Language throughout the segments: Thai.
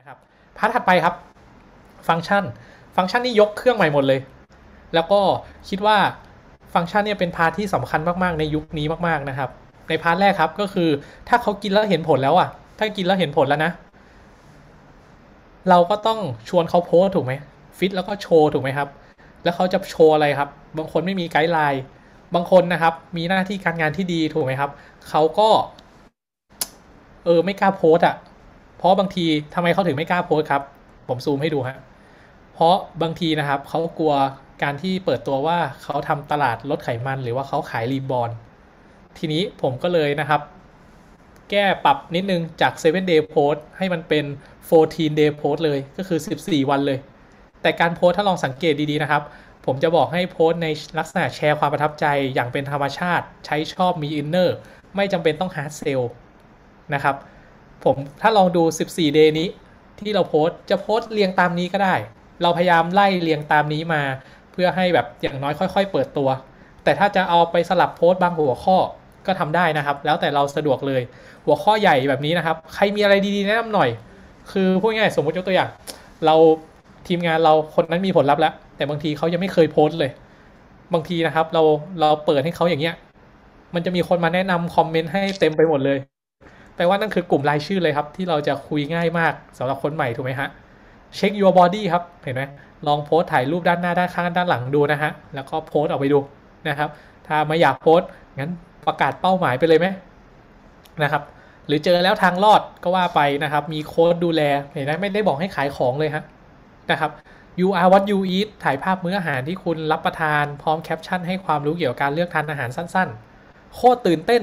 นะครับพาร์ทถัดไปครับฟังก์ชันนี่ยกเครื่องใหม่หมดเลยแล้วก็คิดว่าฟังก์ชันเนี่ยเป็นพาร์ทที่สำคัญมากๆในยุคนี้มากๆนะครับในพาร์ทแรกครับก็คือถ้าเขากินแล้วเห็นผลแล้วอ่ะถ้ากินแล้วเห็นผลแล้วนะเราก็ต้องชวนเขาโพสถูกไหมฟิตแล้วก็โชว์ถูกไหมครับแล้วเขาจะโชว์อะไรครับบางคนไม่มีไกด์ไลน์บางคนนะครับมีหน้าที่การงานที่ดีถูกไหมครับเขาก็ไม่กล้าโพสอ่ะเพราะบางทีทำไมเขาถึงไม่กล้าโพสครับผมซูมให้ดูฮะเพราะบางทีนะครับเขากลัวการที่เปิดตัวว่าเขาทำตลาดลดไขมันหรือว่าเขาขายรีบอร์นทีนี้ผมก็เลยนะครับแก้ปรับนิดนึงจาก7 day post ให้มันเป็น14 day post เลยก็คือ14วันเลยแต่การโพสถ้าลองสังเกตดีๆนะครับผมจะบอกให้โพสในลักษณะแชร์ความประทับใจอย่างเป็นธรรมชาติใช้ชอบมีอินเนอร์ไม่จำเป็นต้องฮาร์ดเซลนะครับผมถ้าลองดู14 day นี้ที่เราโพสจะโพสเรียงตามนี้ก็ได้เราพยายามไล่เรียงตามนี้มาเพื่อให้แบบอย่างน้อยค่อยๆเปิดตัวแต่ถ้าจะเอาไปสลับโพสบางหัวข้อก็ทำได้นะครับแล้วแต่เราสะดวกเลยหัวข้อใหญ่แบบนี้นะครับใครมีอะไรดีๆแนะนำหน่อยคือพูดง่ายสมมติยกตัวอย่างเราทีมงานเราคนนั้นมีผลลัพธ์แล้วแต่บางทีเขายังไม่เคยโพสเลยบางทีนะครับเราเปิดให้เขาอย่างเงี้ยมันจะมีคนมาแนะนำคอมเมนต์ให้เต็มไปหมดเลยแปลว่านั่นคือกลุ่มรายชื่อเลยครับที่เราจะคุยง่ายมากสำหรับคนใหม่ถูกไหมฮะเช็ค your body ครับเห็นไหมลองโพสถ่ายรูปด้านหน้าด้านข้างด้านหลังดูนะฮะแล้วก็โพสออกไปดูนะครับถ้าไม่อยากโพสงั้นประกาศเป้าหมายไปเลยไหมนะครับหรือเจอแล้วทางรอดก็ว่าไปนะครับมีโค้ดดูแลเห็นไหมไม่ได้บอกให้ขายของเลยฮะนะครับ you are what you eat ถ่ายภาพมื้ออาหารที่คุณรับประทานพร้อมแคปชั่นให้ความรู้เกี่ยวกับการเลือกทานอาหารสั้นๆโคตรตื่นเต้น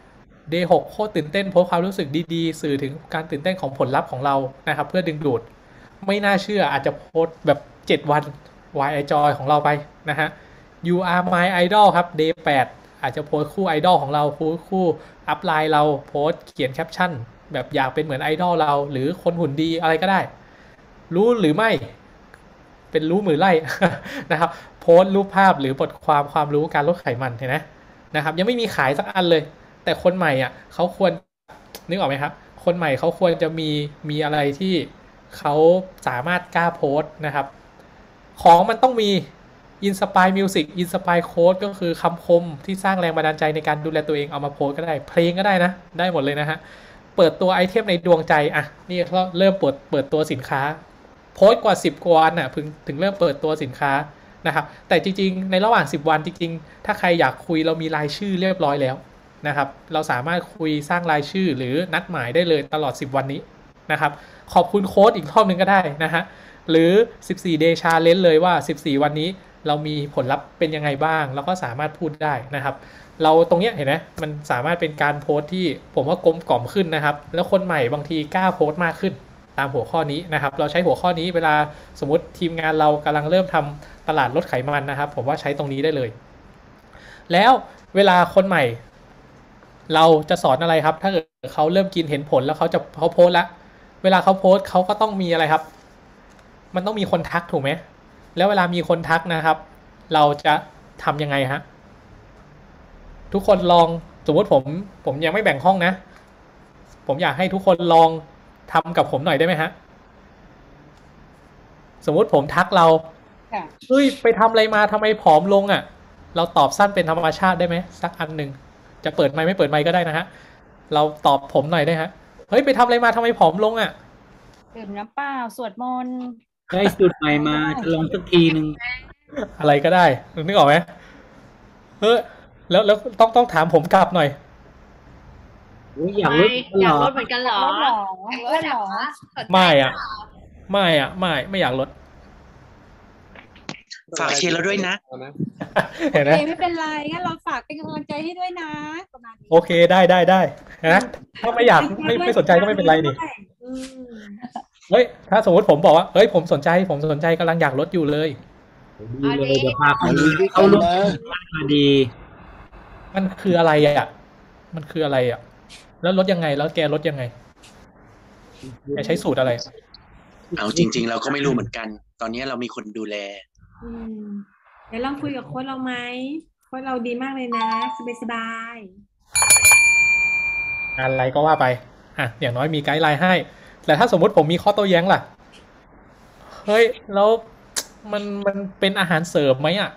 Day 6โคตรตื่นเต้นโพสความรู้สึกดีๆสื่อถึงการตื่นเต้นของผลลัพธ์ของเรานะครับเพื่อดึงดูดไม่น่าเชื่ออาจจะโพสแบบ7 วัน Why I Joy ของเราไปนะฮะ You are my idol ครับ Day 8อาจจะโพสคู่ไอดอลของเราโพสคู่อัพไลน์เราโพสเขียนแคปชั่นแบบอยากเป็นเหมือนไอดอลเราหรือคนหุ่นดีอะไรก็ได้รู้หรือไม่เป็นรู้มือไล่ นะครับโพสรูปภาพหรือบทความรู้การลดไขมันเห็นไหมนะครับยังไม่มีขายสักอันเลยแต่คนใหม่อ่ะเขาควรนึกออกไหมครับคนใหม่เขาควรจะมีอะไรที่เขาสามารถกล้าโพสนะครับของมันต้องมีอินสปายมิวสิกอินสปายโค้ดก็คือคำคมที่สร้างแรงบันดาลใจในการดูแลตัวเองเอามาโพสก็ได้เพลงก็ได้นะได้หมดเลยนะฮะเปิดตัวไอเทมในดวงใจอ่ะนี่เขาเริ่มเปิดตัวสินค้าโพสกว่า10 กว่าวันอ่ะถึงเริ่มเปิดตัวสินค้านะครับแต่จริงๆในระหว่าง10 วันจริงๆถ้าใครอยากคุยเรามีรายชื่อเรียบร้อยแล้วนะครับเราสามารถคุยสร้างรายชื่อหรือนัดหมายได้เลยตลอด10 วันนี้นะครับขอบคุณโค้ดอีกรอบหนึ่งก็ได้นะฮะหรือ14 day challenge เลยว่า14 วันนี้เรามีผลลัพธ์เป็นยังไงบ้างแล้วก็สามารถพูดได้นะครับเราตรงเนี้ยเห็นไหมมันสามารถเป็นการโพสที่ผมว่ากลมกล่อมขึ้นนะครับแล้วคนใหม่บางทีกล้าโพสมากขึ้นตามหัวข้อนี้นะครับเราใช้หัวข้อนี้เวลาสมมติทีมงานเรากำลังเริ่มทำตลาดลดไขมันนะครับผมว่าใช้ตรงนี้ได้เลยแล้วเวลาคนใหม่เราจะสอนอะไรครับถ้าเกิดเขาเริ่มกินเห็นผลแล้วเขาโพสแล้วเวลาเขาโพสเขาก็ต้องมีอะไรครับมันต้องมีคนทักถูกไหมแล้วเวลามีคนทักนะครับเราจะทำยังไงฮะทุกคนลองสมมติผมยังไม่แบ่งห้องนะผมอยากให้ทุกคนลองทำกับผมหน่อยได้ไหมฮะสมมติผมทักเราเฮ้ยไปทำอะไรมาทำไมผอมลงอ่ะเราตอบสั้นเป็นธรรมชาติได้ไหมสักอันหนึ่งจะเปิดไมค์ไม่เปิดไมค์ก็ได้นะฮะเราตอบผมหน่อยได้ฮะเฮ้ยไปทำอะไรมาทำไมผอมลงอ่ะดื่มน้ำเปล่าสวดมนต์ได้สูตรใหม่มาจะลองสักทีหนึ่งอะไรก็ได้นึกออกไหมเฮ้ยแล้วต้องถามผมกลับหน่อยอยากลดอยากลดเหมือนกันเหรออยากลดเหรอไม่อ่ะไม่อยากลดฝากเชียร์เราด้วยนะเห็นไหมไม่เป็นไรงั้นเราฝากเป็นกำลังใจให้ด้วยนะโอเคได้นะถ้าไม่อยากไม่สนใจก็ไม่เป็นไรนี่เฮ้ยถ้าสมมติผมบอกว่าเฮ้ยผมสนใจกำลังอยากลดอยู่เลยดีเลยจะพาเขาลดมาดีมันคืออะไรอ่ะแล้วลดยังไงแล้วแกลดยังไงแกใช้สูตรอะไรเอาจริงๆเราก็ไม่รู้เหมือนกันตอนนี้เรามีคนดูแลเดี๋ยวลองคุยกับโค้ชเราไหมโค้ชเราดีมากเลยนะสบายอะไรก็ว่าไปอ่ะอย่างน้อยมีไกด์ไลน์ให้แต่ถ้าสมมุติผมมีข้อโต้แย้งล่ะเฮ้ยแล้วมันเป็นอาหารเสริมไหมอ่ะ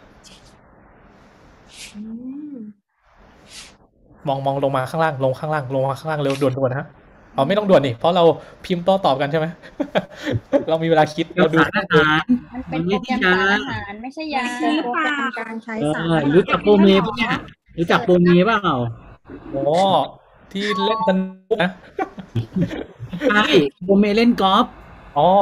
อืมมองลงมาข้างล่างลงข้างล่างลงมาข้างล่างเร็วด่วนๆฮะอ๋อไม่ต้องด่วนนี่เพราะเราพิมพ์โต้ตอบกันใช่ไหม เรามีเวลาคิดเราเราดูสารอาหารมันเป็นโปรแกรมสารอาหารไม่ใช่ยาเป็นโปรแกรมการใช้สารรู้จักโปรเมปะเนี่ยรู้จักโปรเมเปล่าโอ้ที่เล่นกันนะใช่โปรเมเล่นกอล์ฟอ๋อ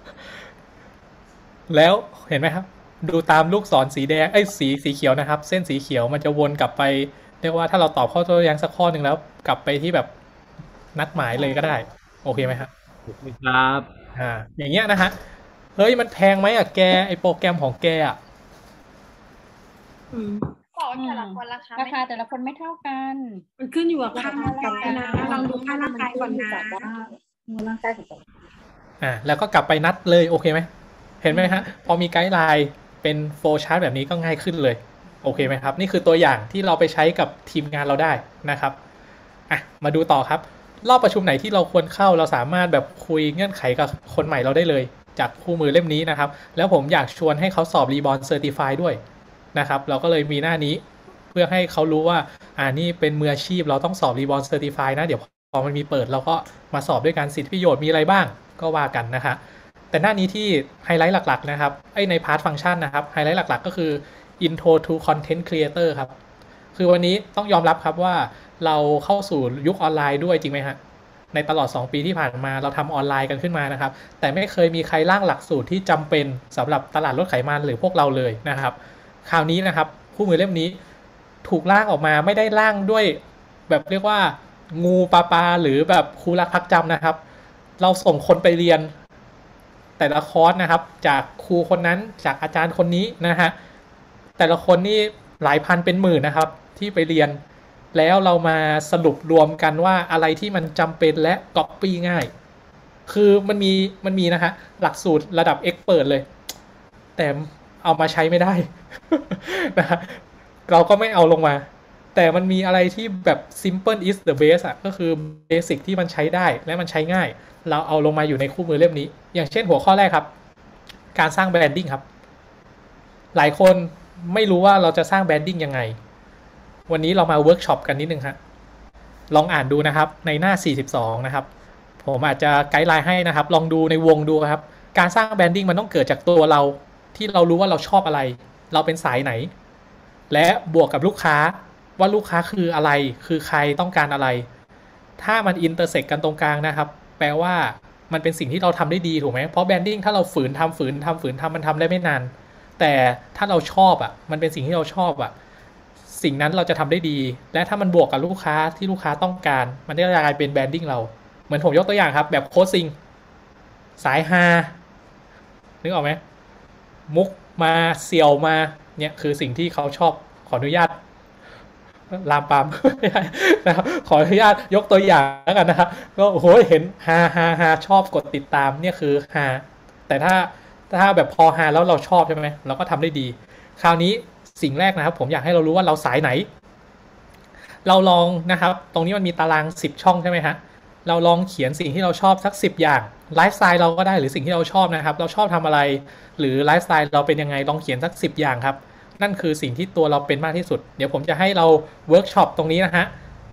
แล้วเห็นไหมครับ ดูตามลูกศรสีแดงสีเขียวนะครับ เส้นสีเขียวมันจะวนกลับไปเรียกว่าถ้าเราตอบข้อโต้แย้งสักข้อหนึ่งแล้วกลับไปที่แบบนัดหมายเลยก็ได้โอเคไหมครับครับอย่างเงี้ยนะฮะเฮ้ยมันแพงไหมอ่ะแกไอโปรแกรมของแกอ่ะอืมบอกแต่ละคนราคาแต่ละคนไม่เท่ากันมันขึ้นอยู่กับค่าร่างกายนะลองดูค่าร่างกายก่อนนะร่างกายของแล้วก็กลับไปนัดเลยโอเคไหมเห็นไหมฮะพอมีไกด์ไลน์เป็นโฟล์ชาร์ตแบบนี้ก็ง่ายขึ้นเลยโอเคไหมครับนี่คือตัวอย่างที่เราไปใช้กับทีมงานเราได้นะครับมาดูต่อครับรอบประชุมไหนที่เราควรเข้าเราสามารถแบบคุยเงื่อนไขกับคนใหม่เราได้เลยจากคู่มือเล่มนี้นะครับแล้วผมอยากชวนให้เขาสอบรีบอนเซอร์ติฟายด้วยนะครับเราก็เลยมีหน้านี้เพื่อให้เขารู้ว่านี่เป็นมืออาชีพเราต้องสอบรีบอนเซอร์ติฟายนะเดี๋ยวพอมันมีเปิดเราก็มาสอบด้วยกันสิทธิประโยชน์มีอะไรบ้างก็ว่ากันนะคะแต่หน้านี้ที่ไฮไลท์หลักๆนะครับในพาร์ทฟังก์ชันนะครับไฮไลท์หลักๆก็คือ Intro to Content Creator ครับคือวันนี้ต้องยอมรับครับว่าเราเข้าสู่ยุคออนไลน์ด้วยจริงไหมฮะในตลอด2ปีที่ผ่านมาเราทำออนไลน์กันขึ้นมานะครับแต่ไม่เคยมีใครร่างหลักสูตรที่จำเป็นสำหรับตลาดลดไขมันหรือพวกเราเลยนะครับคราวนี้นะครับคู่มือเล่มนี้ถูกร่างออกมาไม่ได้ร่างด้วยแบบเรียกว่างูปลาหรือแบบครูรักพักจำนะครับเราส่งคนไปเรียนแต่ละคอร์สนะครับจากครูคนนั้นจากอาจารย์คนนี้นะฮะแต่ละคนนี่หลายพันเป็นหมื่นนะครับที่ไปเรียนแล้วเรามาสรุปรวมกันว่าอะไรที่มันจำเป็นและก๊อปปี้ง่ายคือมันมีนะฮะหลักสูตรระดับ Expert เลยแต่เอามาใช้ไม่ได้ นะฮะเราก็ไม่เอาลงมาแต่มันมีอะไรที่แบบ simple is the best ก็คือ basic ที่มันใช้ได้และมันใช้ง่ายเราเอาลงมาอยู่ในคู่มือเล่มนี้อย่างเช่นหัวข้อแรกครับการสร้างแบรนดิ้งครับหลายคนไม่รู้ว่าเราจะสร้างแบรนดิ้งยังไงวันนี้เรามาเวิร์กช็อปกันนิดนึงฮะลองอ่านดูนะครับในหน้า42นะครับผมอาจจะไกด์ไลน์ให้นะครับลองดูในวงดูครับการสร้างแบรนดิ้งมันต้องเกิดจากตัวเราที่เรารู้ว่าเราชอบอะไรเราเป็นสายไหนและบวกกับลูกค้าว่าลูกค้าคืออะไรคือใครต้องการอะไรถ้ามันอินเตอร์เซ็กกันตรงกลางนะครับแปลว่ามันเป็นสิ่งที่เราทำได้ดีถูกไหมเพราะแบรนดิ้งถ้าเราฝืนทำมันทำได้ไม่นานแต่ถ้าเราชอบมันเป็นสิ่งที่เราชอบสิ่งนั้นเราจะทำได้ดีและถ้ามันบวกกับลูกค้าที่ลูกค้าต้องการมันจะกลายเป็นแบรนดิ้งเราเหมือนผมยกตัวอย่างครับแบบโค้ชซิงสายฮานึกออกไหมมุกมาเซียวมาเนี่ยคือสิ่งที่เขาชอบขออนุญาตลามปามนะครับขออนุญาตยกตัวอย่างแล้วกันนะครับก็โอ้โหเห็นฮาชอบกดติดตามเนี่ยคือฮาแต่ถ้าแบบพอฮาแล้วเราชอบใช่ไหมเราก็ทำได้ดีคราวนี้สิ่งแรกนะครับผมอยากให้เรารู้ว่าเราสายไหนเราลองนะครับตรงนี้มันมีตาราง10ช่องใช่ไหมฮะเราลองเขียนสิ่งที่เราชอบสัก10อย่างไลฟ์สไตล์เราก็ได้หรือสิ่งที่เราชอบนะครับเราชอบทำอะไรหรือไลฟ์สไตล์เราเป็นยังไงลองเขียนสัก10อย่างครับนั่นคือสิ่งที่ตัวเราเป็นมากที่สุดเดี๋ยวผมจะให้เราเวิร์กช็อปตรงนี้นะฮะ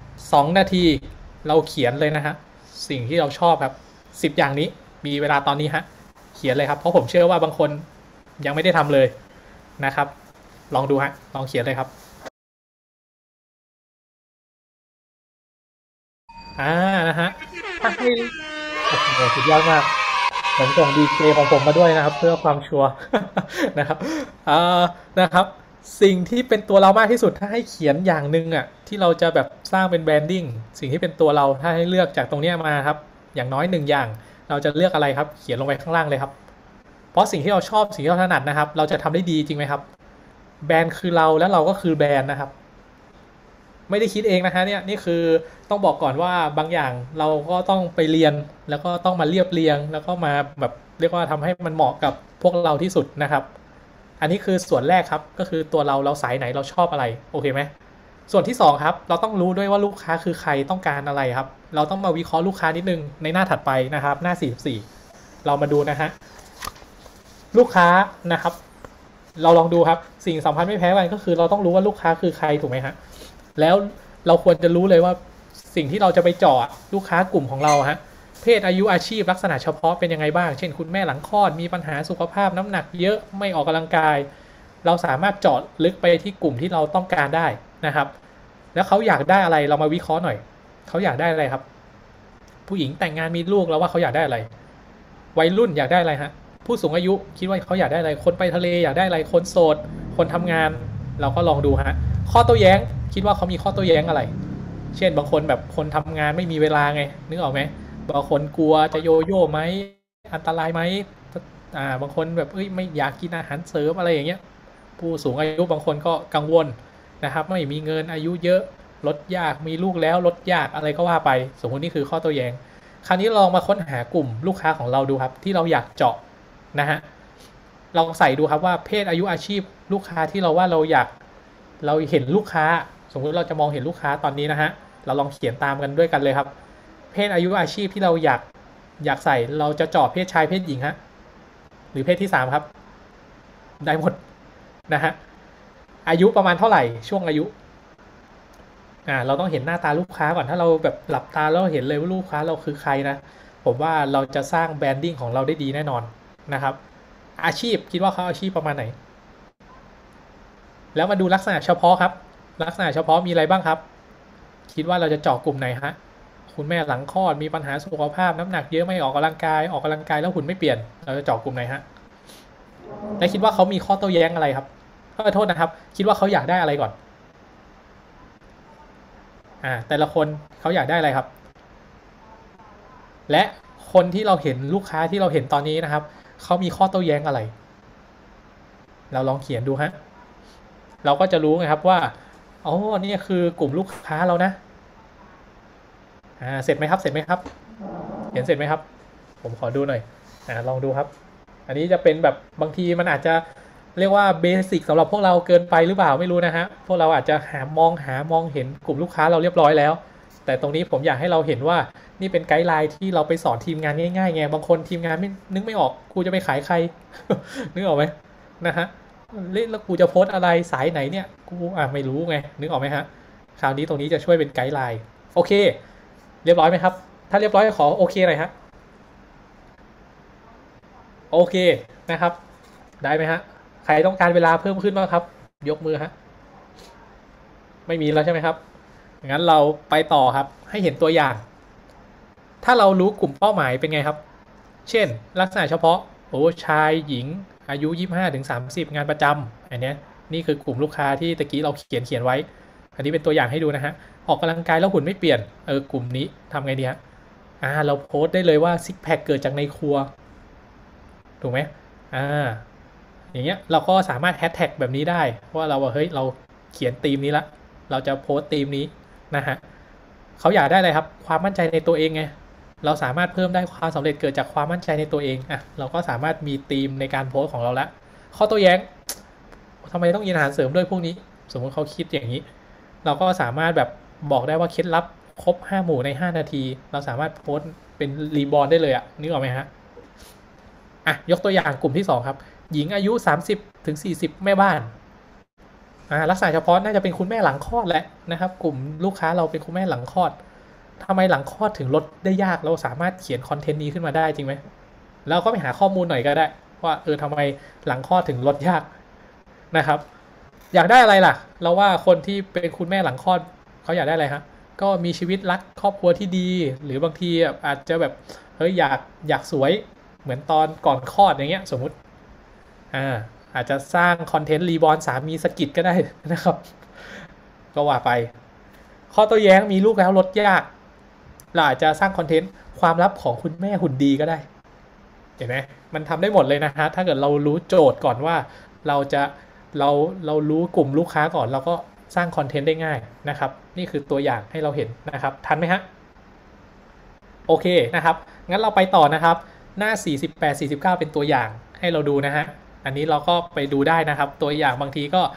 2 นาทีเราเขียนเลยนะฮะสิ่งที่เราชอบครับ10อย่างนี้มีเวลาตอนนี้ฮะเขียนเลยครับเพราะผมเชื่อว่าบางคนยังไม่ได้ทำเลยนะครับลองดูฮะลองเขียนเลยครับนะฮะให้โอ้โหสุดยอดมากผมส่งดีเจของผมมาด้วยนะครับเพื่อความชัวร์ นะครับนะครับสิ่งที่เป็นตัวเรามากที่สุดถ้าให้เขียนอย่างหนึ่งที่เราจะแบบสร้างเป็นแบรนดิ้งสิ่งที่เป็นตัวเราถ้าให้เลือกจากตรงนี้มาครับอย่างน้อย1อย่างเราจะเลือกอะไรครับเขียนลงไปข้างล่างเลยครับเพราะสิ่งที่เราชอบสิ่งที่เราถนัดนะครับเราจะทำได้ดีจริงไหมครับแบรนด์คือเราแล้วเราก็คือแบรนด์นะครับไม่ได้คิดเองนะฮะนี่คือต้องบอกก่อนว่าบางอย่างเราก็ต้องไปเรียนแล้วก็ต้องมาเรียบเรียงแล้วก็มาแบบเรียกว่าทำให้มันเหมาะกับพวกเราที่สุดนะครับอันนี้คือส่วนแรกครับก็คือตัวเราสายไหนเราชอบอะไรโอเคไหมส่วนที่2ครับเราต้องรู้ด้วยว่าลูกค้าคือใครต้องการอะไรครับเราต้องมาวิเคราะห์ลูกค้านิดนึงในหน้าถัดไปนะครับหน้า44เรามาดูนะฮะลูกค้านะครับเราลองดูครับสิ่งสำคัญไม่แพ้กันก็คือเราต้องรู้ว่าลูกค้าคือใครถูกไหมฮะแล้วเราควรจะรู้เลยว่าสิ่งที่เราจะไปเจาะลูกค้ากลุ่มของเราฮะเพศอายุอาชีพลักษณะเฉพาะเป็นยังไงบ้างเช่นคุณแม่หลังคลอดมีปัญหาสุขภาพน้ำหนักเยอะไม่ออกกำลังกายเราสามารถเจาะลึกไปที่กลุ่มที่เราต้องการได้นะครับแล้วเขาอยากได้อะไรเรามาวิเคราะห์หน่อยเขาอยากได้อะไรครับผู้หญิงแต่งงานมีลูกแล้วว่าเขาอยากได้อะไรวัยรุ่นอยากได้อะไรฮะผู้สูงอายุคิดว่าเขาอยากได้อะไรคนไปทะเลอยากได้อะไรคนโสดคนทำงานเราก็ลองดูฮะข้อโต้แย้งคิดว่าเขามีข้อโต้แย้งอะไรเช่นบางคนแบบคนทำงานไม่มีเวลาไงนึกออกไหมบางคนกลัวจะโยโย่ไหมอันตรายไหมบางคนแบบไม่อยากกินอาหารเสริมอะไรอย่างเงี้ยผู้สูงอายุบางคนก็กังวลนะครับไม่มีเงินอายุเยอะลดยากมีลูกแล้วลดยากอะไรก็ว่าไปสมมตินี่คือข้อโต้แย้งคราวนี้ลองมาค้นหากลุ่มลูกค้าของเราดูครับที่เราอยากเจาะนะฮะลองใส่ดูครับว่าเพศอายุอาชีพลูกค้าที่เราว่าเราเห็นลูกค้าสมมติเราจะมองเห็นลูกค้าตอนนี้นะฮะเราลองเขียนตามกันด้วยกันเลยครับเพศอายุอาชีพที่เราอยากใส่เราจะเจาะเพศชายเพศหญิงฮะหรือเพศที่3ครับได้หมดนะฮะอายุประมาณเท่าไหร่ช่วงอายุเราต้องเห็นหน้าตาลูกค้าก่อนถ้าเราแบบหลับตาแล้วเห็นเลยว่าลูกค้าเราคือใครนะผมว่าเราจะสร้างแบรนดิ้งของเราได้ดีแน่นอนนะครับอาชีพคิดว่าเขาอาชีพประมาณไหนแล้วมาดูลักษณะเฉพาะครับลักษณะเฉพาะมีอะไรบ้างครับคิดว่าเราจะเจาะกลุ่มไหนฮะคุณแม่หลังคลอดมีปัญหาสุขภาพน้ำหนักเยอะไม่ออกกำลังกายแล้วหุ่นไม่เปลี่ยนเราจะเจาะกลุ่มไหนฮะและคิดว่าเขามีข้อโต้แย้งอะไรครับขอโทษนะครับคิดว่าเขาอยากได้อะไรก่อนแต่ละคนเขาอยากได้อะไรครับและคนที่เราเห็นลูกค้าที่เราเห็นตอนนี้นะครับเขามีข้อโต้แย้งอะไรเราลองเขียนดูฮะเราก็จะรู้ไงครับว่าอ๋อนี่คือกลุ่มลูกค้าเรานะเสร็จไหมครับเขียนเสร็จไหมครับผมขอดูหน่อยลองดูครับอันนี้จะเป็นแบบบางทีมันอาจจะเรียกว่าเบสิกสำหรับพวกเราเกินไปหรือเปล่าไม่รู้นะฮะพวกเราอาจจะมองเห็นกลุ่มลูกค้าเราเรียบร้อยแล้วแต่ตรงนี้ผมอยากให้เราเห็นว่านี่เป็นไกด์ไลน์ที่เราไปสอนทีมงานง่ายๆไงบางคนทีมงานนึกไม่ออกกูจะไปขายใคร นึกออกไหมนะฮะแล้วกูจะโพสอะไรสายไหนเนี่ยกูไม่รู้ไงนึกออกไหมฮะคราวนี้ตรงนี้จะช่วยเป็นไกด์ไลน์โอเคเรียบร้อยไหมครับถ้าเรียบร้อยขอโอเคหน่อยฮะโอเคนะครับได้ไหมฮะใครต้องการเวลาเพิ่มขึ้นบ้างครับยกมือฮะไม่มีแล้วใช่ไหมครับงั้นเราไปต่อครับให้เห็นตัวอย่างถ้าเรารู้กลุ่มเป้าหมายเป็นไงครับเช่นลักษณะเฉพาะชายหญิงอายุ 25-30 งานประจำอันนี้นี่คือกลุ่มลูกค้าที่ตะกี้เราเขียนไว้อันนี้เป็นตัวอย่างให้ดูนะฮะออกกำลังกายแล้วหุ่นไม่เปลี่ยนกลุ่มนี้ทำไงดีฮะเราโพสต์ได้เลยว่าซิกแพคเกิดจากในครัวถูกไหมอย่างเงี้ยเราก็สามารถแฮชแท็กแบบนี้ได้ว่าเราเราเขียนธีมนี้ละเราจะโพสต์ธีมนี้นะฮะเขาอยากได้อะไรครับความมั่นใจในตัวเองไงเราสามารถเพิ่มได้ความสำเร็จเกิดจากความมั่นใจในตัวเองเราก็สามารถมีธีมในการโพสต์ของเราละข้อโต้แย้งทำไมต้องกินอาหารเสริมด้วยพวกนี้สมมติเขาคิดอย่างนี้เราก็สามารถแบบบอกได้ว่าเคล็ดลับครบ5 หมู่ใน5 นาทีเราสามารถโพสต์เป็นรีบอร์ดได้เลยนึกออกไหมฮะยกตัวอย่างกลุ่มที่2ครับหญิงอายุ 30-40 แม่บ้านลักษณะเฉพาะน่าจะเป็นคุณแม่หลังคลอดแหละนะครับกลุ่มลูกค้าเราเป็นคุณแม่หลังคลอดทำไมหลังคลอดถึงลดได้ยากเราสามารถเขียนคอนเทนต์นี้ขึ้นมาได้จริงไหมแล้วก็ไปหาข้อมูลหน่อยก็ได้ว่าทำไมหลังคลอดถึงลดยากนะครับอยากได้อะไรล่ะเราว่าคนที่เป็นคุณแม่หลังคลอดเขาอยากได้อะไรฮะก็มีชีวิตรักครอบครัวที่ดีหรือบางทีอาจจะแบบอยากสวยเหมือนตอนก่อนคลอดอย่างเงี้ยสมมุติอาจจะสร้างคอนเทนต์รีบอร์นสามีสกิดก็ได้นะครับก็ว่าไปข้อโต้แย้งมีลูกแล้วลดยากเราอาจจะสร้างคอนเทนต์ความลับของคุณแม่หุ่นดีก็ได้เห็นไหมมันทำได้หมดเลยนะฮะถ้าเกิดเรารู้โจทย์ก่อนว่าเรารู้กลุ่มลูกค้าก่อนเราก็สร้างคอนเทนต์ได้ง่ายนะครับนี่คือตัวอย่างให้เราเห็นนะครับทันไหมฮะโอเคนะครับงั้นเราไปต่อนะครับหน้า48-49เป็นตัวอย่างให้เราดูนะฮะอันนี้เราก็ไปดูได้นะครับตัวอย่างบางทีก็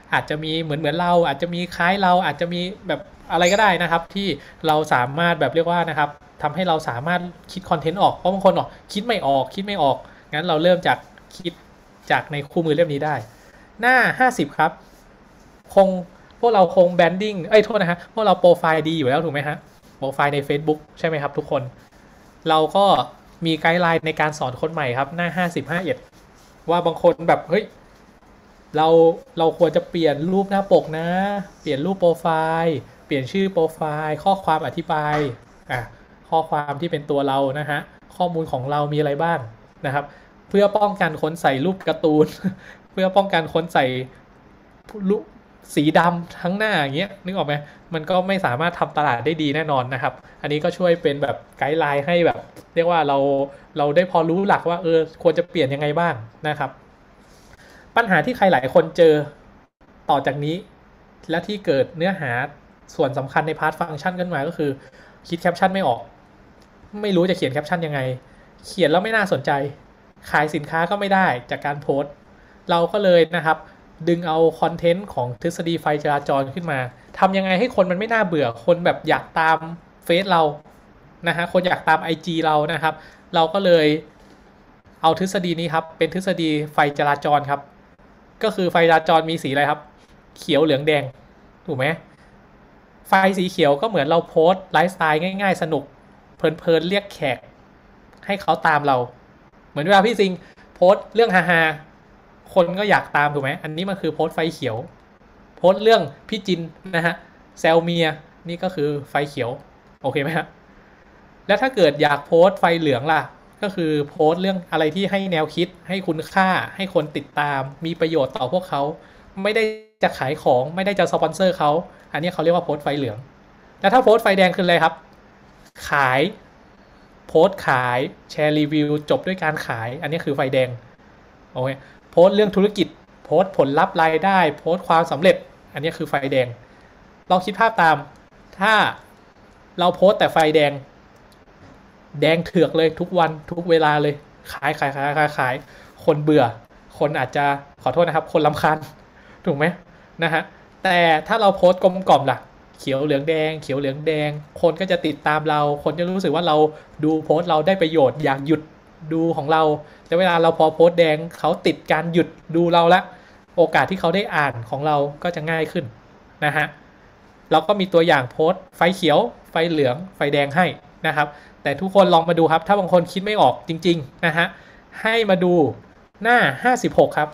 อาจจะมีเหมือนเราอาจจะมีคล้ายเราอาจจะมีแบบอะไรก็ได้นะครับ ที่เราสามารถแบบเรียกว่านะครับทำให้เราสามารถคิดคอนเทนต์ออกเพราะบางคนคิดไม่ออกงั้นเราเริ่มจากคิดจากในคู่มือเล่มนี้ได้ หน้า50ครับพวกเราคงแบนดิ้งโทษนะฮะพวกเราโปรไฟล์ดีอยู่แล้วถูกไหมฮะโปรไฟล์ใน Facebook ใช่ไหมครับทุกคนเราก็มีไกด์ไลน์ในการสอนคนใหม่ครับหน้า50 51ว่าบางคนแบบเฮ้ยเราควรจะเปลี่ยนรูปหน้าปกนะเปลี่ยนรูปโปรไฟล์เปลี่ยนชื่อโปรไฟล์ข้อความอธิบายข้อความที่เป็นตัวเรานะฮะข้อมูลของเรามีอะไรบ้างนะครับเพื่อป้องกันคนใส่รูปการ์ตูน เพื่อป้องกันคนใส่รูปสีดำทั้งหน้าอย่างเงี้ยนึกออกไหมมันก็ไม่สามารถทำตลาดได้ดีแน่นอนนะครับอันนี้ก็ช่วยเป็นแบบไกด์ไลน์ให้แบบเรียกว่าเราได้พอรู้หลักว่าควรจะเปลี่ยนยังไงบ้างนะครับปัญหาที่ใครหลายคนเจอต่อจากนี้และที่เกิดเนื้อหาส่วนสำคัญในพาร์ทฟังก์ชันขึ้นมาก็คือคิดแคปชั่นไม่ออกไม่รู้จะเขียนแคปชั่นยังไงเขียนแล้วไม่น่าสนใจขายสินค้าก็ไม่ได้จากการโพสต์เราก็เลยนะครับดึงเอาคอนเทนต์ของทฤษฎีไฟจราจรขึ้นมาทำยังไงให้คนมันไม่น่าเบื่อคนแบบอยากตามเฟซเรานะฮะคนอยากตาม IG เรานะครับเราก็เลยเอาทฤษฎีนี้ครับเป็นทฤษฎีไฟจราจรครับก็คือไฟจราจรมีสีอะไรครับเขียวเหลืองแดงถูกไหมไฟสีเขียวก็เหมือนเราโพสต์ไลฟ์สไตล์ง่ายๆสนุกเพลินๆเรียกแขกให้เขาตามเราเหมือนเวลาพี่ซิงโพสต์เรื่องฮาๆคนก็อยากตามถูกไหมอันนี้มันคือโพสต์ไฟเขียวโพสต์เรื่องพี่จินนะฮะแซลเมียนี่ก็คือไฟเขียวโอเคไหมฮะแล้วถ้าเกิดอยากโพสต์ไฟเหลืองล่ะก็คือโพสต์เรื่องอะไรที่ให้แนวคิดให้คุณค่าให้คนติดตามมีประโยชน์ต่อพวกเขาไม่ได้จะขายของไม่ได้จะสปอนเซอร์เขาอันนี้เขาเรียกว่าโพสต์ไฟเหลืองแล้วถ้าโพสต์ไฟแดงคืออะไรครับขายโพสต์ขายแชร์รีวิวจบด้วยการขายอันนี้คือไฟแดงโอเคโพสต์เรื่องธุรกิจโพสต์ผลลัพธ์รายได้โพสต์ความสำเร็จอันนี้คือไฟแดงลองคิดภาพตามถ้าเราโพสต์แต่ไฟแดงเถือกเลยทุกวันทุกเวลาเลยขายคนเบื่อคนอาจจะขอโทษนะครับคนรำคาญถูกไหมนะฮะแต่ถ้าเราโพสต์กลมกล่อมล่ะเขียวเหลืองแดงคนก็จะติดตามเราคนจะรู้สึกว่าเราดูโพสต์เราได้ประโยชน์อยากหยุดดูของเราแต่เวลาเราพอโพสต์แดงเขาติดการหยุดดูเราละโอกาสที่เขาได้อ่านของเราก็จะง่ายขึ้นนะฮะเราก็มีตัวอย่างโพสต์ไฟเขียวไฟเหลืองไฟแดงให้นะครับแต่ทุกคนลองมาดูครับถ้าบางคนคิดไม่ออกจริงๆนะฮะให้มาดูหน้า56ครับ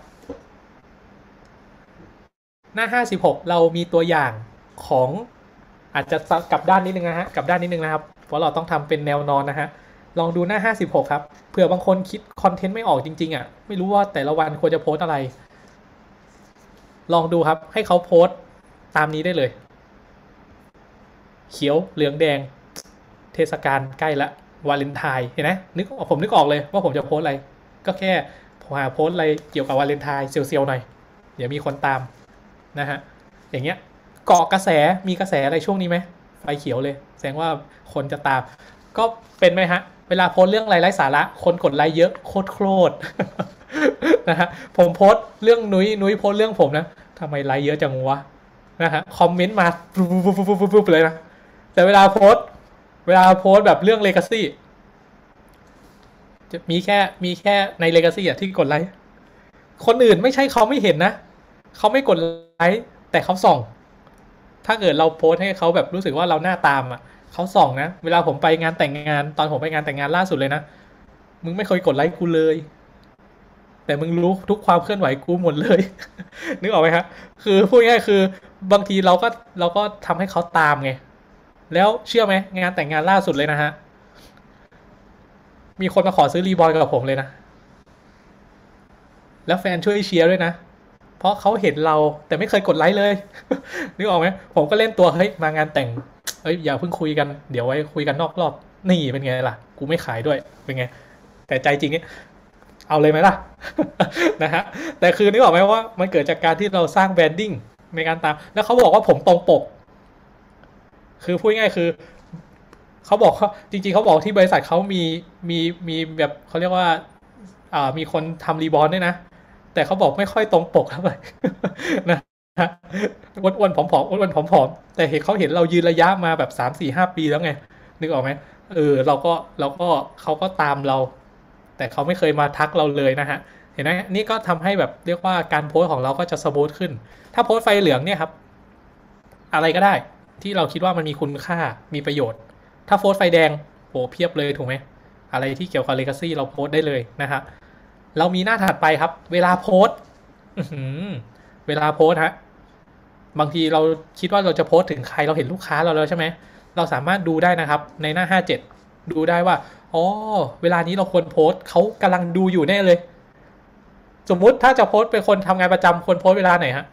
หน้า56เรามีตัวอย่างของอาจจะกลับด้านนิดนึงนะฮะกลับด้านนิดนึงนะครับเพราะเราต้องทำเป็นแนวนอนนะฮะลองดูหน้า56ครับเผื่อบางคนคิดคอนเทนต์ไม่ออกจริงๆอ่ะไม่รู้ว่าแต่ละวันควรจะโพสอะไรลองดูครับให้เขาโพสตามนี้ได้เลยเขียวเหลืองแดงเทศกาลใกล้ละวาเลนไทน์เห็นไหมผมนึกออกเลยว่าผมจะโพสอะไรก็แค่หาโพสอะไรเกี่ยวกับวาเลนไทน์เซียวๆหน่อยเดี๋ยวมีคนตามนะฮะอย่างเงี้ยเกาะกระแสมีกระแสอะไรช่วงนี้ไหมไฟเขียวเลยแสดงว่าคนจะตามก็เป็นไหมฮะเวลาโพสเรื่องอะไรไร้สาระคนกดไลค์เยอะโคตรนะฮะผมโพสเรื่องนุ้ยโพสเรื่องผมนะทำไมไลค์เยอะจังวะนะฮะคอมเมนต์มาปุ๊บเลยนะแต่เวลาโพสแบบเรื่อง Legacy จะมีแค่ใน Legacy อ่ะที่กดไลค์คนอื่นไม่ใช่เขาไม่เห็นนะเขาไม่กดไลค์แต่เขาส่องถ้าเกิดเราโพสให้เขาแบบรู้สึกว่าเราหน้าตามอ่ะเขาส่องนะเวลาผมไปงานแต่งงานตอนผมไปงานแต่งงานล่าสุดเลยนะมึงไม่เคยกดไลค์กูเลยแต่มึงรู้ทุกความเคลื่อนไหวกูหมดเลยนึกออกไหมครับคือพูดง่ายๆคือบางทีเราก็ทำให้เขาตามไงแล้วเชื่อไหมงานแต่งงานล่าสุดเลยนะฮะมีคนมาขอซื้อรีบอยกับผมเลยนะแล้วแฟนช่วยเชียร์ด้วยนะเพราะเขาเห็นเราแต่ไม่เคยกดไลค์เลยนึกออกไหมผมก็เล่นตัวเฮ้ยมางานแต่งอย่าเพิ่งคุยกันเดี๋ยวไว้คุยกันนอกรอบนี่เป็นไงล่ะกูไม่ขายด้วยเป็นไงแต่ใจจริงนี่เอาเลยไหมล่ะ นะฮะแต่คือนึกออกไหมว่ามันเกิดจากการที่เราสร้างแบรนดิ้งในการตามแล้วเขาบอกว่าผมตรงปกคือพูดง่ายคือเขาบอกจริงๆเขาบอกที่บริษัทเขามีแบบเขาเรียกว่ามีคนทำรีบอนด้วยนะแต่เขาบอกไม่ค่อยตรงปกเท่าไหร่นะอ้วนๆผอมๆอ้วนๆผอมๆแต่เขาเห็นเรายืนระยะมาแบบ3-4-5 ปีแล้วไงนึกออกไหมเราก็เขาก็ตามเรา แต่เขาไม่เคยมาทักเราเลยนะฮะเห็นไหมนี่ก็ทำให้แบบเรียกว่าการโพสของเราก็จะสมูทขึ้นถ้าโพสไฟเหลืองเนี่ยครับอะไรก็ได้ที่เราคิดว่ามันมีคุณค่ามีประโยชน์ถ้าโพสไฟแดงโหเพียบเลยถูกไหมอะไรที่เกี่ยวกับ legacy เราโพสได้เลยนะฮะเรามีหน้าถัดไปครับเวลาโพสเวลาโพสฮะบางทีเราคิดว่าเราจะโพสถึงใครเราเห็นลูกค้าเราแล้วใช่ไหมเราสามารถดูได้นะครับในหน้า57ดูได้ว่าอ๋อเวลานี้เราควรโพสเขากำลังดูอยู่แน่เลยสมมุติถ้าจะโพสเป็นคนทำงานประจำควรโพสเวลาไหนฮะ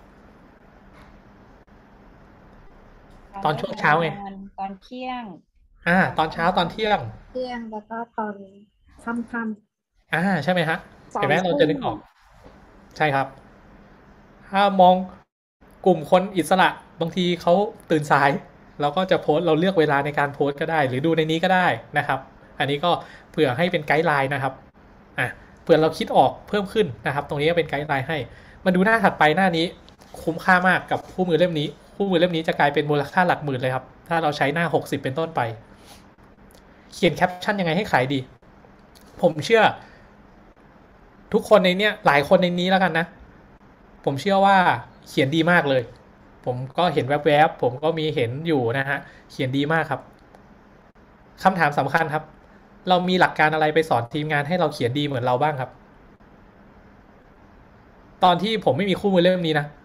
ตอนช่วงเช้าไงตอนเที่ยงตอนเช้าตอนเที่ยงแล้วก็ตอนค่ำใช่ไหมฮะเห็นไหมเราจะนึกออกใช่ครับถ้ามองกลุ่มคนอิสระบางทีเขาตื่นสายเราก็จะโพสเราเลือกเวลาในการโพสก็ได้หรือดูในนี้ก็ได้นะครับอันนี้ก็เผื่อให้เป็นไกด์ไลน์นะครับเผื่อเราคิดออกเพิ่มขึ้นนะครับตรงนี้ก็เป็นไกด์ไลน์ให้มาดูหน้าถัดไปหน้านี้คุ้มค่ามากกับคู่มือเล่มนี้คู่มือเล่มนี้จะกลายเป็นมูลค่าหลักหมื่นเลยครับถ้าเราใช้หน้า60เป็นต้นไปเขียนแคปชั่นยังไงให้ขายดีผมเชื่อทุกคนในนี้หลายคนในนี้แล้วกันนะผมเชื่อว่าเขียนดีมากเลยผมก็เห็นแวบๆผมก็มีเห็นอยู่นะฮะเขียนดีมากครับคำถามสำคัญครับเรามีหลักการอะไรไปสอนทีมงานให้เราเขียนดีเหมือนเราบ้างครับตอนที่ผมไม่มีคู่มือเล่มนี้นะ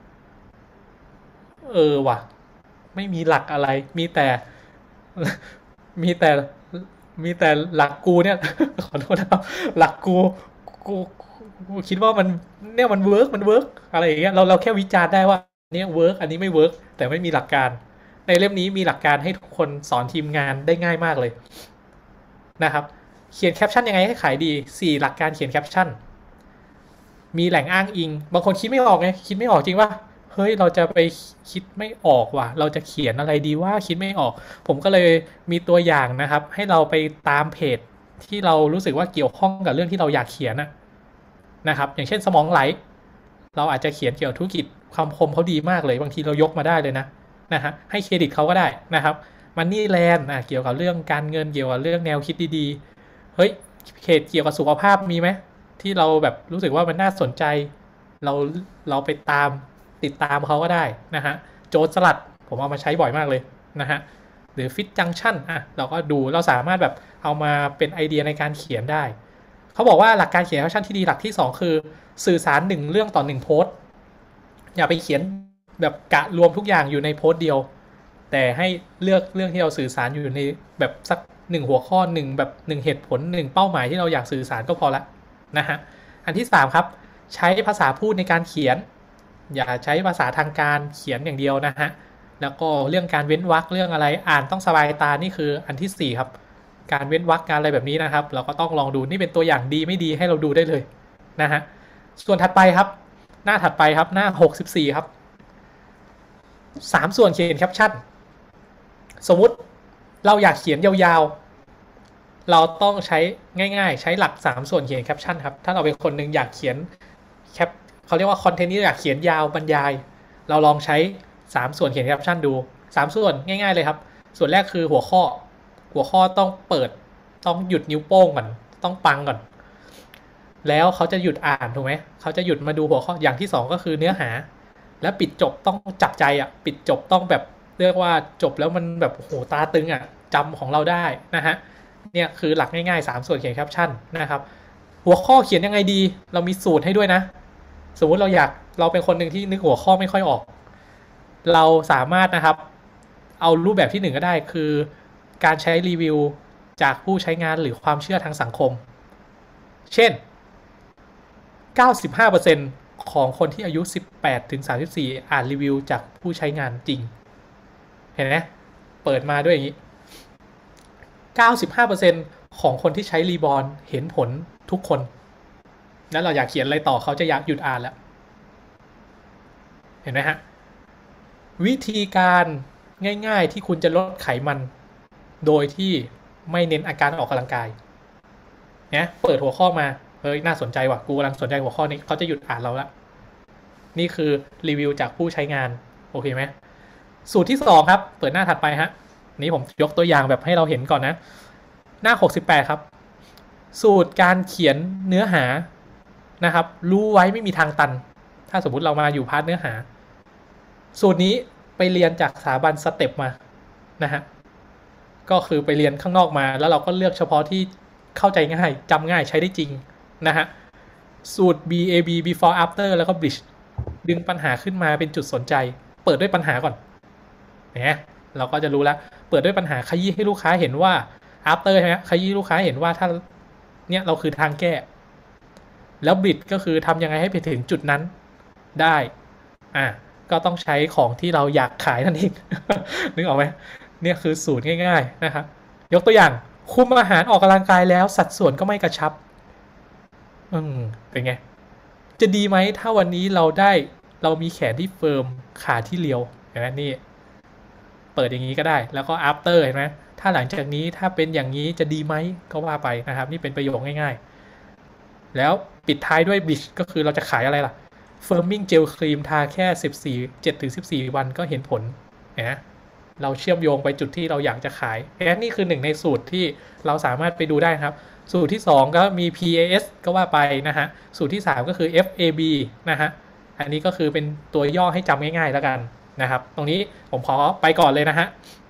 ว่ะไม่มีหลักอะไรมีแต่หลักกูเนี่ยขอโทษนะครับหลักกูคิดว่ามันเนี่ยมันเวิร์กอะไรอย่างเงี้ยเราแค่วิจารณ์ได้ว่าเนี่ยเวิร์กอันนี้ไม่เวิร์กแต่ไม่มีหลักการในเล่มนี้มีหลักการให้ทุกคนสอนทีมงานได้ง่ายมากเลยนะครับเขียนแคปชั่นยังไงให้ขายดี4หลักการเขียนแคปชั่นมีแหล่งอ้างอิงบางคนคิดไม่ออกไงคิดไม่ออกจริงว่าเฮ้ยเราจะไปคิดไม่ออกว่ะเราจะเขียนอะไรดีว่าคิดไม่ออกผมก็เลยมีตัวอย่างนะครับให้เราไปตามเพจที่เรารู้สึกว่าเกี่ยวข้องกับเรื่องที่เราอยากเขียนนะครับอย่างเช่นสมองไหลเราอาจจะเขียนเกี่ยวธุรกิจคำคมเขาดีมากเลยบางทีเรายกมาได้เลยนะฮะให้เครดิตเขาก็ได้นะครับมันนี่แลนด์เกี่ยวกับเรื่องการเงินเกี่ยวกับเรื่องแนวคิดดีๆเฮ้ยเพจเกี่ยวกับสุขภาพมีไหมที่เราแบบรู้สึกว่ามันน่าสนใจเราไปติดตามเขาก็ได้นะฮะโจทย์สลัดผมเอามาใช้บ่อยมากเลยนะฮะหรือฟิตจังชั่นเราก็ดูเราสามารถแบบเอามาเป็นไอเดียในการเขียนได้เขาบอกว่าหลักการเขียนแคปชั่นที่ดีหลักที่2คือสื่อสาร1เรื่องต่อ1โพสต์อย่าไปเขียนแบบกะรวมทุกอย่างอยู่ในโพสต์เดียวแต่ให้เลือกเรื่องที่เราสื่อสารอยู่ในแบบสัก1หัวข้อ1แบบ1เหตุผล1เป้าหมายที่เราอยากสื่อสารก็พอละนะฮะอันที่3ครับใช้ภาษาพูดในการเขียนอย่าใช้ภาษาทางการเขียนอย่างเดียวนะฮะแล้วก็เรื่องการเว้นวรรคเรื่องอะไรอ่านต้องสบายตานี่คืออันที่4ครับการเว้นวรรคการอะไรแบบนี้นะครับเราก็ต้องลองดูนี่เป็นตัวอย่างดีไม่ดีให้เราดูได้เลยนะฮะส่วนถัดไปครับหน้าถัดไปครับหน้า64ครับ3ส่วนเขียนแคปชั่นสมมุติเราอยากเขียนยาวๆเราต้องใช้ง่ายๆใช้หลัก3ส่วนเขียนแคปชั่นครับถ้าเราเป็นคนหนึ่งอยากเขียนเขาเรียกว่าคอนเทนต์นี้อยากเขียนยาวบรรยายเราลองใช้3ส่วนเขียนแคปชั่นดู3ส่วนง่ายๆเลยครับส่วนแรกคือหัวข้อต้องเปิดต้องหยุดนิ้วโป้งก่อนต้องปังก่อนแล้วเขาจะหยุดอ่านถูกไหมเขาจะหยุดมาดูหัวข้ออย่างที่2ก็คือเนื้อหาและปิดจบต้องจับใจปิดจบต้องแบบเรียกว่าจบแล้วมันแบบโหตาตึงจำของเราได้นะฮะเนี่ยคือหลักง่ายๆ3ส่วนเขียนแคปชั่นนะครับหัวข้อเขียนยังไงดีเรามีสูตรให้ด้วยนะสมมุติเราเป็นคนหนึ่งที่นึกหัวข้อไม่ค่อยออกเราสามารถนะครับเอารูปแบบที่1ก็ได้คือการใช้รีวิวจากผู้ใช้งานหรือความเชื่อทางสังคมเช่น 95% ของคนที่อายุ 18-34 อ่านรีวิวจากผู้ใช้งานจริงเห็นไหมเปิดมาด้วยอย่างนี้ 95% ของคนที่ใช้รีบอร์นเห็นผลทุกคนแล้วเราอยากเขียนอะไรต่อเขาจะอยากหยุดอ่านแล้วเห็นไหมฮะวิธีการง่ายๆที่คุณจะลดไขมันโดยที่ไม่เน้นอาการออกกำลังกายเนี่ยเปิดหัวข้อมาเฮ้ยน่าสนใจว่ะกูกำลังสนใจหัวข้อนี้เขาจะหยุดอ่านเราละนี่คือรีวิวจากผู้ใช้งานโอเคไหมสูตรที่2ครับเปิดหน้าถัดไปฮะนี้ผมยกตัวอย่างแบบให้เราเห็นก่อนนะหน้า68ครับสูตรการเขียนเนื้อหานะครับรู้ไว้ไม่มีทางตันถ้าสมมุติเรามาอยู่พาร์ทเนื้อหาสูตรนี้ไปเรียนจากสถาบันสเต็ปมานะฮะก็คือไปเรียนข้างนอกมาแล้วเราก็เลือกเฉพาะที่เข้าใจง่ายจำง่ายใช้ได้จริงนะฮะสูตร BAB before after แล้วก็ bridge ดึงปัญหาขึ้นมาเป็นจุดสนใจเปิดด้วยปัญหาก่อนเนี่ยเราก็จะรู้แล้วเปิดด้วยปัญหาขยี้ให้ลูกค้าเห็นว่า after ใช่ไหมขยี้ลูกค้าเห็นว่าถ้าเนี่ยเราคือทางแก้แล้ว bridge ก็คือทำยังไงให้ไปถึงจุดนั้นได้ก็ต้องใช้ของที่เราอยากขายนั่นเอง นึกออกไหมเนี่ยคือสูตรง่ายๆนะครับยกตัวอย่างคุมอาหารออกกำลังกายแล้วสัดส่วนก็ไม่กระชับเป็นไงจะดีไหมถ้าวันนี้เรามีแขนที่เฟิร์มขาที่เรียวเห็นไหมนี่เปิดอย่างนี้ก็ได้แล้วก็ after เห็นไหมถ้าหลังจากนี้ถ้าเป็นอย่างนี้จะดีไหมก็ว่าไปนะครับนี่เป็นประโยคง่ายๆแล้วปิดท้ายด้วย bridge ก็คือเราจะขายอะไรล่ะFirming Gel Cream ทาแค่7-14 วันก็เห็นผลนะเราเชื่อมโยงไปจุดที่เราอยากจะขายนี่คือหนึ่งในสูตรที่เราสามารถไปดูได้ครับสูตรที่2ก็มี PAS ก็ว่าไปนะฮะสูตรที่3ก็คือ FAB นะฮะอันนี้ก็คือเป็นตัวย่อให้จำง่ายๆแล้วกันนะครับตรงนี้ผมขอไปก่อนเลยนะฮะ